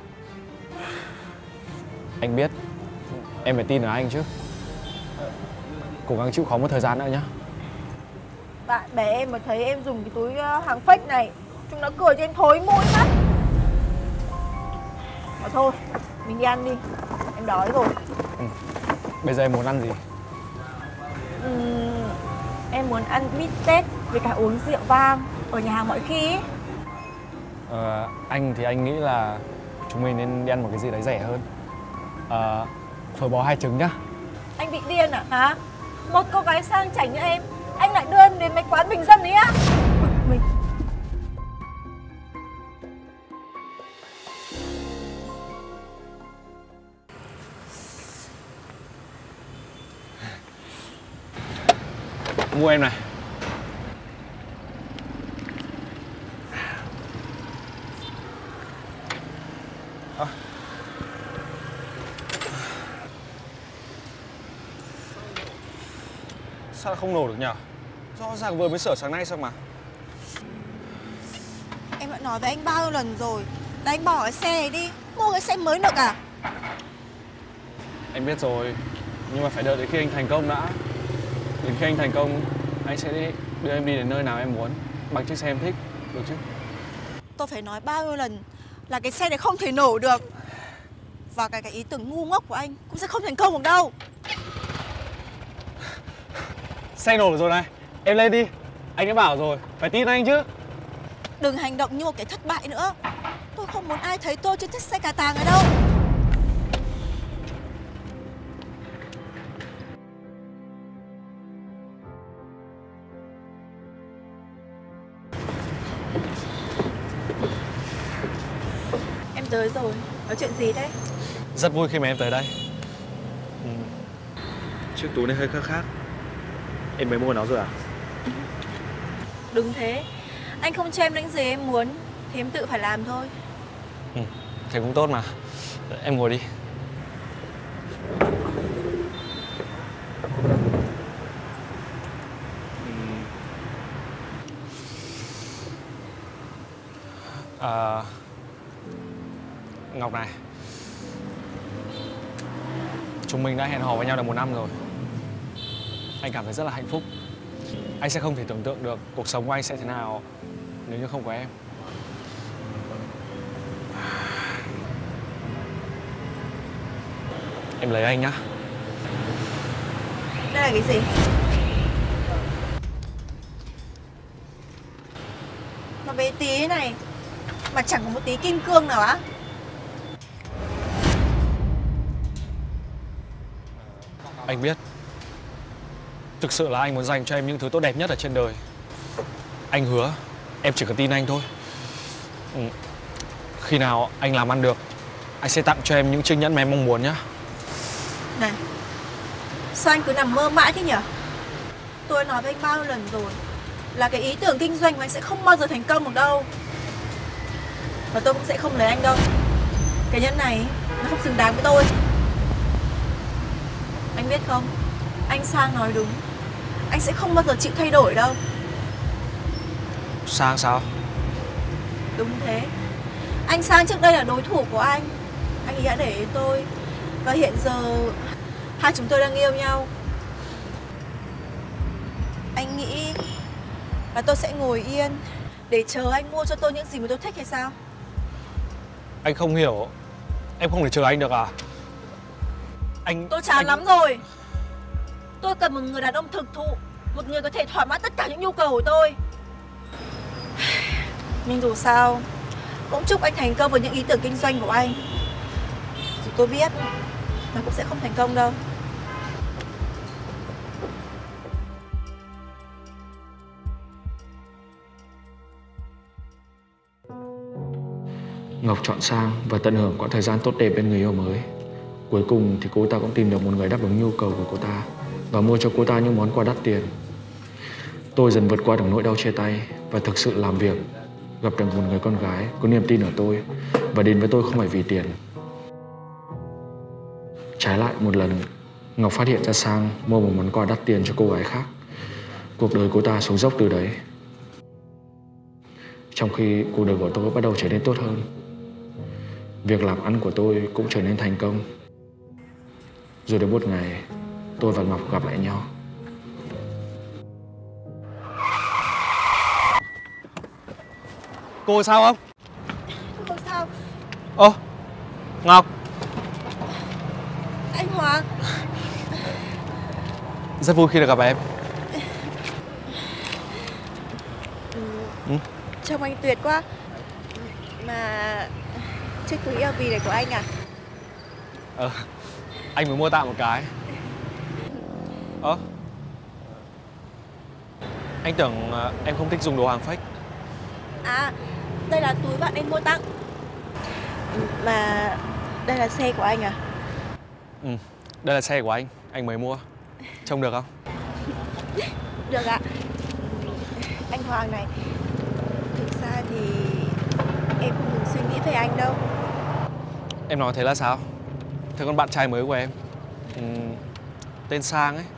Anh biết. Em phải tin ở anh chứ. Cố gắng chịu khó một thời gian nữa nhá. Bạn bè em mà thấy em dùng cái túi hàng fake này, chúng nó cười cho em thối mũi mất. Mà thôi, mình đi ăn đi, em đói rồi. Bây giờ em muốn ăn gì? Em muốn ăn bít tết với cả uống rượu vang ở nhà hàng mọi khi ấy. Anh thì anh nghĩ là chúng mình nên đi ăn một cái gì đấy rẻ hơn. Phở bò 2 trứng nhá. Anh bị điên à hả? Một cô gái sang chảnh như em, anh lại đưa em đến mấy quán bình dân ấy á? Bực mình. Mua em này. Sao không nổ được nhỉ? Rõ ràng vừa mới sửa sáng nay xong mà. Em đã nói với anh bao nhiêu lần rồi là anh bỏ cái xe này đi, mua cái xe mới được à? Anh biết rồi, nhưng mà phải đợi đến khi anh thành công đã. Đến khi anh thành công, anh sẽ đưa em đi đến nơi nào em muốn, bằng chiếc xe em thích, được chứ? Tôi phải nói bao nhiêu lần là cái xe này không thể nổ được. Và cái ý tưởng ngu ngốc của anh cũng sẽ không thành công được đâu. Xe nổ rồi này, em lên đi. Anh đã bảo rồi, phải tin anh chứ. Đừng hành động như một cái thất bại nữa. Tôi không muốn ai thấy tôi trên chiếc xe cà tàng này đâu. Em tới rồi, nói chuyện gì đấy? Rất vui khi mà em tới đây. Chiếc túi này hơi khác. Em mới mua nó rồi à? Đúng thế. Anh không cho em những gì em muốn thì em tự phải làm thôi. Thế cũng tốt mà. Em ngồi đi. Ngọc này, chúng mình đã hẹn hò với nhau được 1 năm rồi. Anh cảm thấy rất là hạnh phúc. Anh sẽ không thể tưởng tượng được cuộc sống của anh sẽ thế nào nếu như không có em. Em lấy anh nhá. Đây là cái gì? Nó bé tí này mà chẳng có một tí kim cương nào á. Anh biết. Thực sự là anh muốn dành cho em những thứ tốt đẹp nhất ở trên đời. Anh hứa em chỉ cần tin anh thôi. Khi nào anh làm ăn được, anh sẽ tặng cho em những chiếc nhẫn mà em mong muốn nhá. Này, sao anh cứ nằm mơ mãi thế nhỉ? Tôi nói với anh bao nhiêu lần rồi là cái ý tưởng kinh doanh của anh sẽ không bao giờ thành công được đâu. Và tôi cũng sẽ không lấy anh đâu. Cái nhẫn này nó không xứng đáng với tôi. Anh biết không, anh Sang nói đúng. Anh sẽ không bao giờ chịu thay đổi đâu. Sang sao? Đúng thế. Anh Sang trước đây là đối thủ của anh. Anh ấy đã để ý tôi. Và hiện giờ hai chúng tôi đang yêu nhau. Anh nghĩ là tôi sẽ ngồi yên để chờ anh mua cho tôi những gì mà tôi thích hay sao? Anh không hiểu. Em không thể chờ anh được à? Tôi chán lắm rồi. Tôi cần một người đàn ông thực thụ, một người có thể thỏa mãn tất cả những nhu cầu của tôi. Nhưng dù sao cũng chúc anh thành công với những ý tưởng kinh doanh của anh. Dù tôi biết nó cũng sẽ không thành công đâu. Ngọc chọn Sang và tận hưởng quãng thời gian tốt đẹp bên người yêu mới. Cuối cùng thì cô ta cũng tìm được một người đáp ứng nhu cầu của cô ta và mua cho cô ta những món quà đắt tiền. Tôi dần vượt qua được nỗi đau chia tay và thực sự làm việc, gặp được một người con gái có niềm tin ở tôi và đến với tôi không phải vì tiền. Trái lại một lần, Ngọc phát hiện ra Sang mua một món quà đắt tiền cho cô gái khác. Cuộc đời cô ta xuống dốc từ đấy. Trong khi cuộc đời của tôi bắt đầu trở nên tốt hơn. Việc làm ăn của tôi cũng trở nên thành công. Rồi đến một ngày, tôi và Ngọc gặp lại nhau. Cô sao không? Không sao. Ơ, Ngọc. Anh Hoàng. Rất vui khi được gặp em. Trông anh tuyệt quá. Mà chiếc túi LV này của anh à? Anh mới mua tạm một cái. Anh tưởng em không thích dùng đồ hàng fake. À, đây là túi bạn em mua tặng. Mà đây là xe của anh à? Đây là xe của anh mới mua. Trông được không? Được ạ. Anh Hoàng này, thực ra thì em không muốn suy nghĩ về anh đâu. Em nói thế là sao? Thế con bạn trai mới của em tên Sang ấy.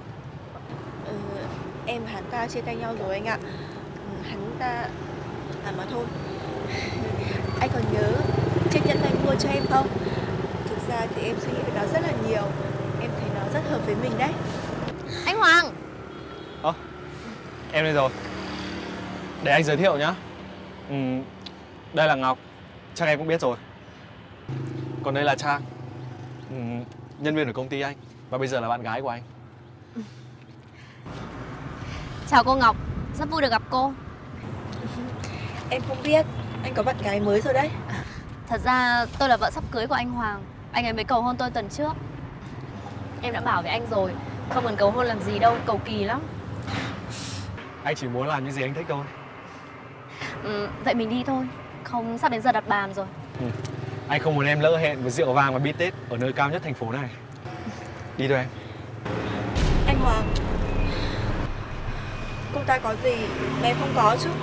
Em hắn ta chia tay nhau rồi anh ạ. Hắn ta... À mà thôi, anh còn nhớ chiếc nhẫn anh mua cho em không? Thực ra thì em suy nghĩ về nó rất là nhiều. Em thấy nó rất hợp với mình đấy. Anh Hoàng. Em đây rồi. Để anh giới thiệu nhá. Đây là Ngọc, chắc em cũng biết rồi. Còn đây là Trang, nhân viên ở công ty anh, và bây giờ là bạn gái của anh. Chào cô Ngọc, rất vui được gặp cô. Em không biết, anh có bạn gái mới rồi đấy. Thật ra tôi là vợ sắp cưới của anh Hoàng. Anh ấy mới cầu hôn tôi tuần trước. Em đã bảo với anh rồi, không cần cầu hôn làm gì đâu, cầu kỳ lắm. Anh chỉ muốn làm những gì anh thích thôi. Vậy mình đi thôi, không sắp đến giờ đặt bàn rồi. Anh không muốn em lỡ hẹn với rượu vang và bít tết ở nơi cao nhất thành phố này. Đi thôi em. Anh Hoàng, cô ta có gì mà em không có chứ?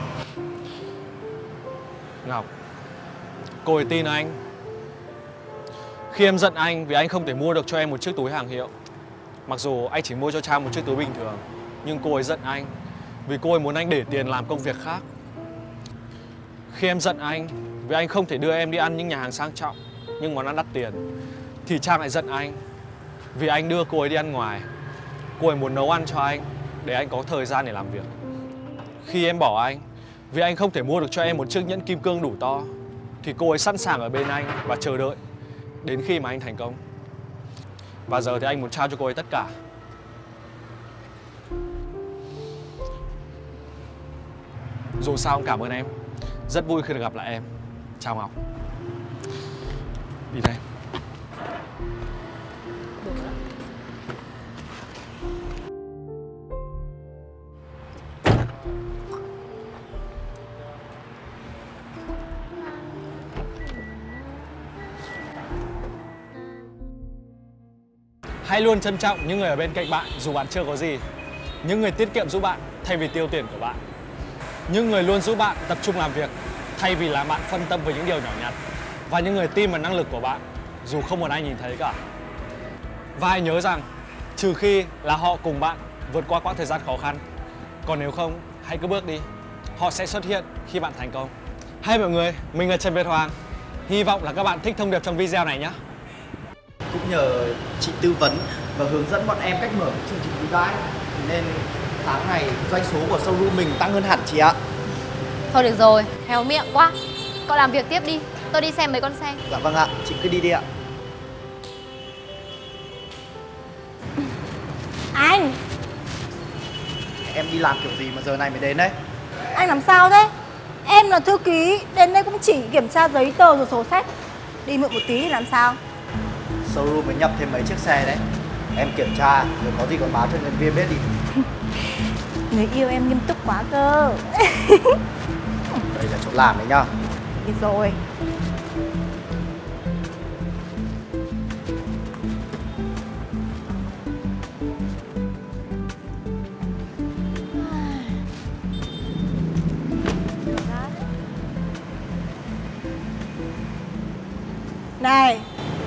Ngọc, cô ấy tin anh. Khi em giận anh vì anh không thể mua được cho em một chiếc túi hàng hiệu, mặc dù anh chỉ mua cho Trang một chiếc túi bình thường, nhưng cô ấy giận anh vì cô ấy muốn anh để tiền làm công việc khác. Khi em giận anh vì anh không thể đưa em đi ăn những nhà hàng sang trọng, nhưng món ăn đắt tiền, thì Trang lại giận anh vì anh đưa cô ấy đi ăn ngoài. Cô ấy muốn nấu ăn cho anh để anh có thời gian để làm việc. Khi em bỏ anh vì anh không thể mua được cho em một chiếc nhẫn kim cương đủ to, thì cô ấy sẵn sàng ở bên anh và chờ đợi đến khi mà anh thành công. Và giờ thì anh muốn trao cho cô ấy tất cả. Dù sao cũng cảm ơn em. Rất vui khi được gặp lại em. Chào Ngọc. Đi đây. Hãy luôn trân trọng những người ở bên cạnh bạn dù bạn chưa có gì. Những người tiết kiệm giúp bạn thay vì tiêu tiền của bạn. Những người luôn giúp bạn tập trung làm việc thay vì làm bạn phân tâm với những điều nhỏ nhặt. Và những người tin vào năng lực của bạn dù không một ai nhìn thấy cả. Và hãy nhớ rằng trừ khi là họ cùng bạn vượt qua quãng thời gian khó khăn, còn nếu không, hãy cứ bước đi. Họ sẽ xuất hiện khi bạn thành công. Hay mọi người, mình là Trần Việt Hoàng. Hy vọng là các bạn thích thông điệp trong video này nhé. Cũng nhờ chị tư vấn và hướng dẫn bọn em cách mở chương trình ưu đãi nên tháng này doanh số của showroom mình tăng hơn hẳn chị ạ. Thôi được rồi, héo miệng quá. Cậu làm việc tiếp đi, tôi đi xem mấy con xe. Dạ vâng ạ, chị cứ đi đi ạ. Anh! Em đi làm kiểu gì mà giờ này mới đến đấy? Anh làm sao thế? Em là thư ký, đến đây cũng chỉ kiểm tra giấy tờ rồi sổ sách. Đi mượn một tí thì làm sao? Showroom mới nhập thêm mấy chiếc xe đấy. Em kiểm tra rồi có gì còn báo cho nhân viên biết đi. Người yêu em nghiêm túc quá cơ. Đây là chỗ làm đấy nhá. Đi rồi. Này,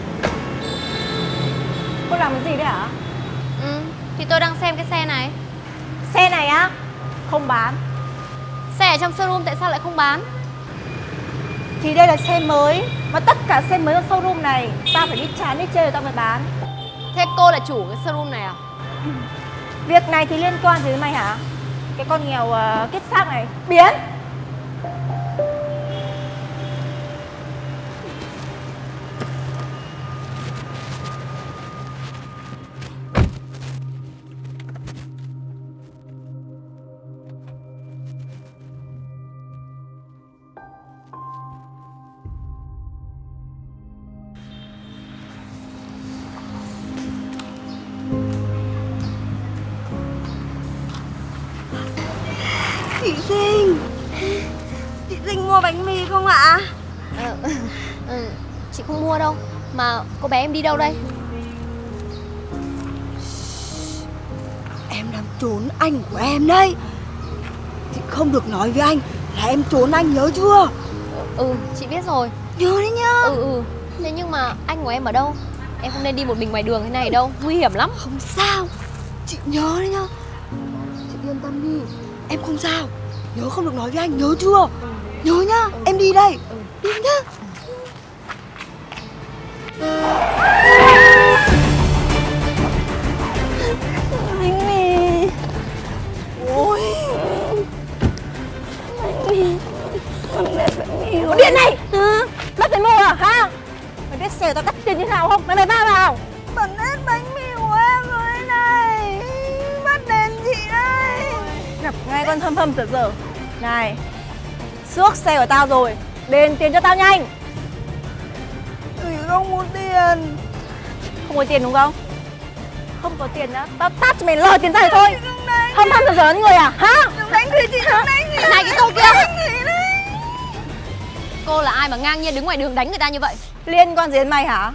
cô làm cái gì đấy hả? Thì tôi đang xem cái xe này. Xe này á? Không bán. Xe ở trong showroom tại sao lại không bán? Thì đây là xe mới, mà tất cả xe mới ở showroom này ta phải đi chán đi chơi rồi ta mới bán. Thế cô là chủ cái showroom này à? Việc này thì liên quan tới mày hả? Cái con nghèo kết xác này. Biến! Chị Sinh mua bánh mì không ạ? Chị không mua đâu. Mà cô bé em đi đâu đây? Em đang trốn anh của em đây. Chị không được nói với anh là em trốn anh, nhớ chưa? Chị biết rồi. Nhớ đấy nhá. Thế nhưng mà anh của em ở đâu? Em không nên đi một mình ngoài đường thế này đâu, nguy hiểm lắm. Không sao, chị nhớ đấy nhá. Chị yên tâm đi, em không sao. Nhớ không được nói với anh, nhớ chưa? Nhớ nhá, em đi đây. Đi nhá. Bánh mì. Ôi, bánh mì. Bánh mì. Có điện này. Mất tiền mua à hả? Mày biết xẻo tao cắt tiền như nào không? Mày va vào. Bẩn hết bánh mì của em rồi đây này. Bắt đền chị đây. Gặp ngay con thâm dở. Này, xước xe của tao rồi, đền tiền cho tao nhanh. Chị không muốn tiền. Không có tiền đúng không? Không có tiền á, tao tát cho mày lòi tiền ra thì thôi. Thâm dở người à? Hả? Đừng đánh chị, đừng đánh chị. Này cái cô kia. Cô là ai mà ngang nhiên đứng ngoài đường đánh người ta như vậy? Liên quan gì đến mày hả?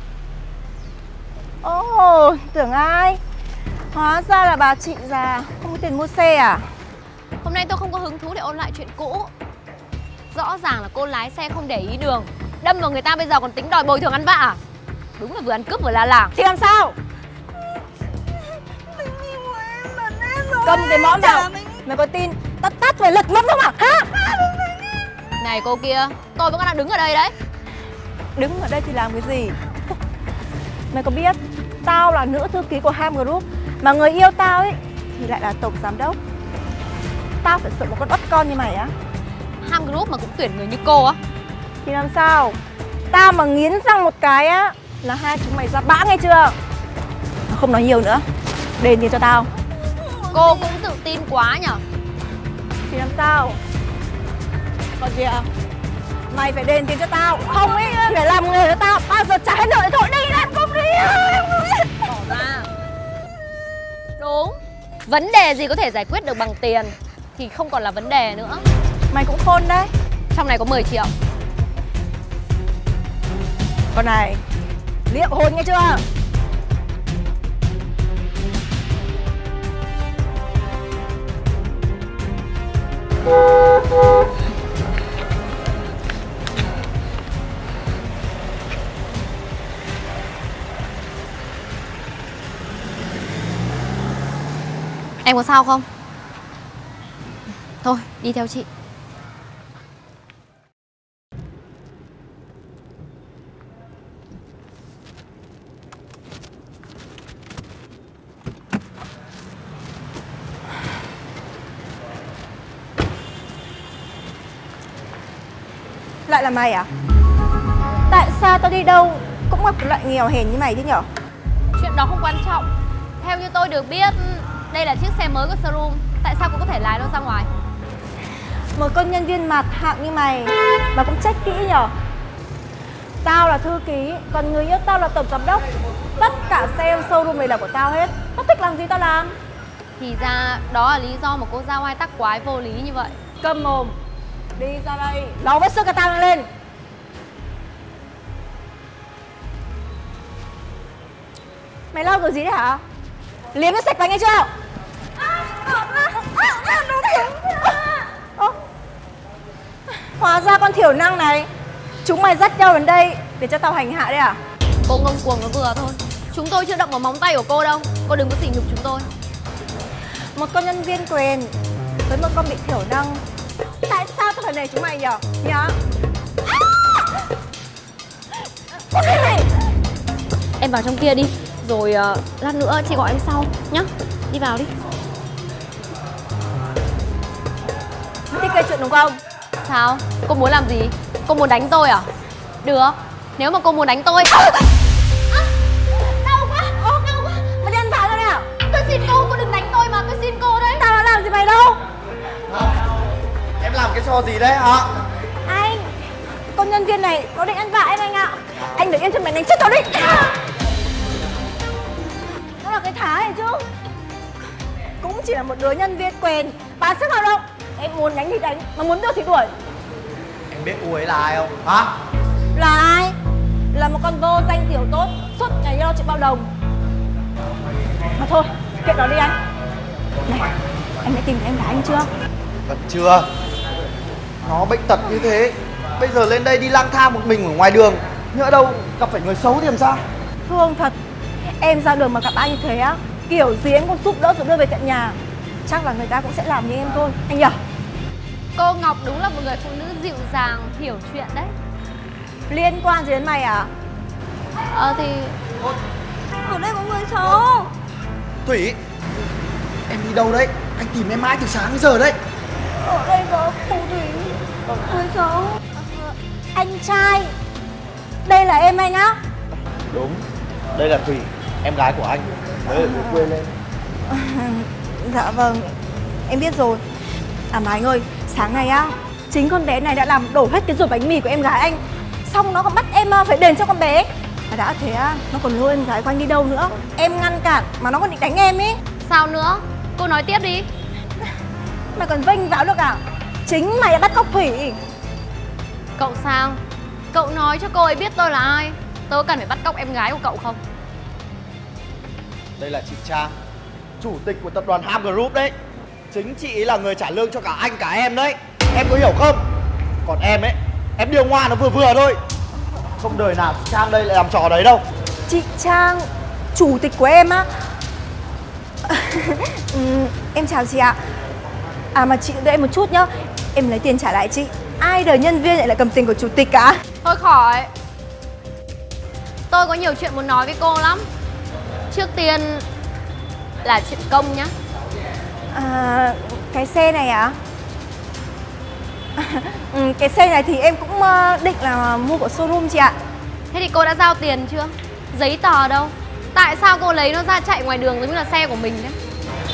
Ồ, tưởng ai? Hóa ra là bà chị già, không có tiền mua xe à? Hôm nay tôi không có hứng thú để ôn lại chuyện cũ. Rõ ràng là cô lái xe không để ý đường, đâm vào người ta, bây giờ còn tính đòi bồi thường ăn vạ à? Đúng là vừa ăn cướp vừa la làng. Thì làm sao? Cầm cái mõm vào. Mày có tin tao tát mày lật mông không à? Hả? Này cô kia, tôi vẫn còn đang đứng ở đây đấy. Đứng ở đây thì làm cái gì? Mày có biết tao là nữ thư ký của Ham Group, mà người yêu tao ấy thì lại là tổng giám đốc. Tao phải sợ một con ất con như mày á? Ham Group mà cũng tuyển người như cô á? Thì làm sao? Tao mà nghiến răng một cái á là hai chúng mày ra bã nghe chưa? Không nói nhiều nữa, đền tiền cho tao. Cô cũng tự tin quá nhở? Thì làm sao? Còn gì à? Mày phải đền tiền cho tao, không ấy thì phải làm người cho tao. Bao giờ trả hết nợ thì thôi, đi lên không đi. Bỏ ra. Đúng, vấn đề gì có thể giải quyết được bằng tiền thì không còn là vấn đề nữa. Mày cũng khôn đấy. Trong này có 10 triệu. Con này, liệu hồn nghe chưa? Em có sao không? Thôi, đi theo chị. Lại là mày à? Tại sao tao đi đâu cũng gặp cái loại nghèo hèn như mày thế nhở? Chuyện đó không quan trọng. Theo như tôi được biết, đây là chiếc xe mới của showroom. Tại sao cô có thể lái nó ra ngoài? Một con nhân viên mặt hạng như mày mà cũng trách kỹ nhở? Tao là thư ký, còn người yêu tao là tổng giám đốc. Tất cả xe showroom này là của tao hết. Tao thích làm gì tao làm. Thì ra đó là lý do mà cô giao ai tắc quái vô lý như vậy. Câm mồm. Đi ra đây, lau vết xước cho tao lên. Mày lau kiểu gì đấy hả? Liếm nó sạch vào nghe chưa? Hóa ra con thiểu năng này, chúng mày dắt nhau đến đây để cho tao hành hạ đấy à? Cô ngông cuồng nó vừa thôi. Chúng tôi chưa động vào móng tay của cô đâu. Cô đừng có sỉ nhục chúng tôi. Một con nhân viên quyền với một con bị thiểu năng, tại sao tao phải nể chúng mày nhở? Nhá. Con này. Em vào trong kia đi. Rồi lát nữa chị gọi em sau nhá. Đi vào đi. Thích gây chuyện đúng không? Sao? Cô muốn làm gì? Cô muốn đánh tôi à? Được. Nếu mà cô muốn đánh tôi. Đau quá. Đau quá. Mày đi ăn vạ rồi đấy à? Tôi xin cô đừng đánh tôi mà. Tôi xin cô đấy. Tao đã làm gì mày đâu. Em làm cái trò gì đấy hả? Anh, con nhân viên này có định ăn vạ em anh ạ. Anh đừng yên cho mày đánh chết tao đi. Nó là cái thá này chứ. Cũng chỉ là một đứa nhân viên quèn bán sức lao động. Em muốn đánh thì đánh, mà muốn đuổi thì đuổi. Em biết cô ấy là ai không? Hả? Là ai? Là một con vô danh tiểu tốt, suốt ngày lo chuyện bao đồng. Mà thôi, kệ nó đi anh. Này, anh đã tìm thấy em gái anh chưa? Vẫn chưa. Nó bệnh tật như thế, bây giờ lên đây đi lang thang một mình ở ngoài đường, nhỡ đâu gặp phải người xấu thì làm sao? Thương thật, em ra đường mà gặp ai như thế á, kiểu gì em cũng giúp đỡ rồi đưa về tận nhà. Chắc là người ta cũng sẽ làm như em thôi, anh nhỉ? Cô Ngọc đúng là một người phụ nữ dịu dàng, hiểu chuyện đấy. Liên quan gì đến mày à? Thì... Ở đây có người xấu. Thủy, em đi đâu đấy? Anh tìm em mãi từ sáng đến giờ đấy. Ở đây có phù thủy, người xấu. Anh trai, đây là em anh á? Đúng, đây là Thủy, em gái của anh, mới ở quê lên. Dạ vâng, em biết rồi. À mà anh ơi, sáng nay á, chính con bé này đã làm đổ hết cái ruột bánh mì của em gái anh. Xong nó còn bắt em phải đền cho con bé. Và đã thế á, nó còn lôi em gái của anh đi đâu nữa. Em ngăn cản mà nó còn định đánh em ý. Sao nữa? Cô nói tiếp đi. Mày còn vênh váo được à? Chính mày đã bắt cóc Thủy. Cậu sao? Cậu nói cho cô ấy biết tôi là ai. Tôi cần phải bắt cóc em gái của cậu không? Đây là chị Trang, chủ tịch của tập đoàn Ham Group đấy. Chính chị ấy là người trả lương cho cả anh cả em đấy. Em có hiểu không? Còn em ấy, em điều ngoan nó vừa vừa thôi. Không đời nào chị Trang đây lại làm trò đấy đâu. Chị Trang, chủ tịch của em á? Em chào chị ạ. À mà chị đợi em một chút nhá, em lấy tiền trả lại chị. Ai đời nhân viên lại cầm tiền của chủ tịch cả. Thôi khỏi. Tôi có nhiều chuyện muốn nói với cô lắm. Trước tiên là chuyện công nhá. À, cái xe này à? Cái xe này thì em cũng định là mua của showroom chị ạ. Thế thì cô đã giao tiền chưa? Giấy tờ đâu? Tại sao cô lấy nó ra chạy ngoài đường giống như là xe của mình đấy?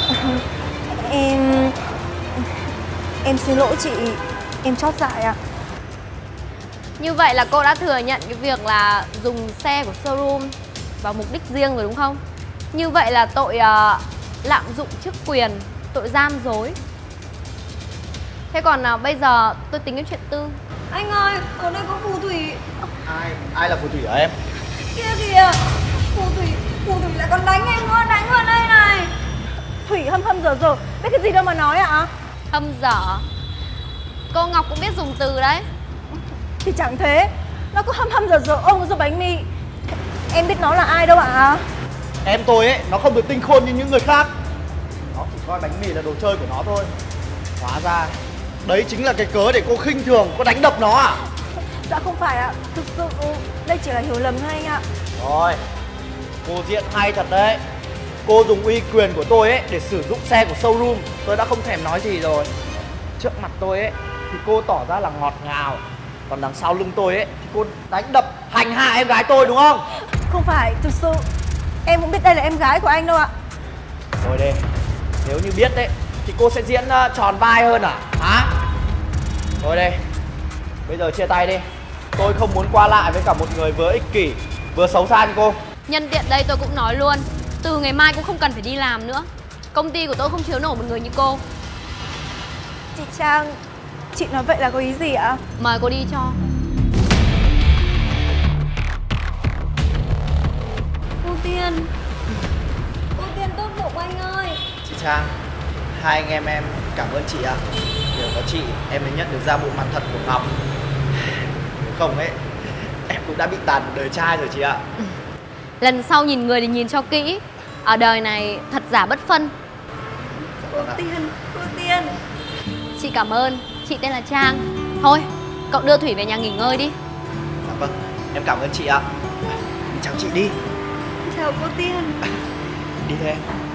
Em xin lỗi chị, em chót dại ạ. Như vậy là cô đã thừa nhận cái việc là dùng xe của showroom vào mục đích riêng rồi đúng không? Như vậy là tội lạm dụng chức quyền, tội gian dối. Thế còn bây giờ tôi tính cái chuyện tư. Anh ơi, ở đây có phù thủy. Ai là phù thủy hả em? Kia kìa, phù thủy lại còn đánh em luôn, đánh vào đây này. Thủy hâm dở, biết cái gì đâu mà nói ạ? Hâm dở? Cô Ngọc cũng biết dùng từ đấy. Thì chẳng thế, nó cứ hâm dở ôm cái bánh mì. Em biết nó là ai đâu ạ? Em tôi ấy, nó không được tinh khôn như những người khác. Nó chỉ coi bánh mì là đồ chơi của nó thôi. Hóa ra, đấy chính là cái cớ để cô khinh thường, cô đánh đập nó à? Dạ không phải ạ, thực sự đây chỉ là hiểu lầm thôi anh ạ. Rồi, cô diện hay thật đấy. Cô dùng uy quyền của tôi ấy để sử dụng xe của showroom, tôi đã không thèm nói gì rồi. Trước mặt tôi ấy thì cô tỏ ra là ngọt ngào, còn đằng sau lưng tôi ấy thì cô đánh đập hành hạ em gái tôi đúng không? Không phải, thực sự em cũng biết đây là em gái của anh đâu ạ. Thôi đi, nếu như biết đấy thì cô sẽ diễn tròn vai hơn à? Hả? Thôi đi, bây giờ chia tay đi. Tôi không muốn qua lại với cả một người vừa ích kỷ vừa xấu xa như cô. Nhân tiện đây tôi cũng nói luôn, từ ngày mai cũng không cần phải đi làm nữa. Công ty của tôi không thiếu nổi một người như cô. Chị Trang, chị nói vậy là có ý gì ạ? Mời cô đi cho. Cô Tiên tốt bụng anh ơi. Chị Trang, hai anh em cảm ơn chị ạ. Nhờ có chị em mới nhận được ra bộ mặt thật của Ngọc. Nếu không ấy, em cũng đã bị tàn một đời trai rồi chị ạ. Lần sau nhìn người thì nhìn cho kỹ. Ở đời này thật giả bất phân. Cô Tiên. Chị cảm ơn, chị tên là Trang. Thôi, cậu đưa Thủy về nhà nghỉ ngơi đi. Dạ vâng, em cảm ơn chị ạ. Chào chị đi. Chào cô Tiên. Đi thôi em.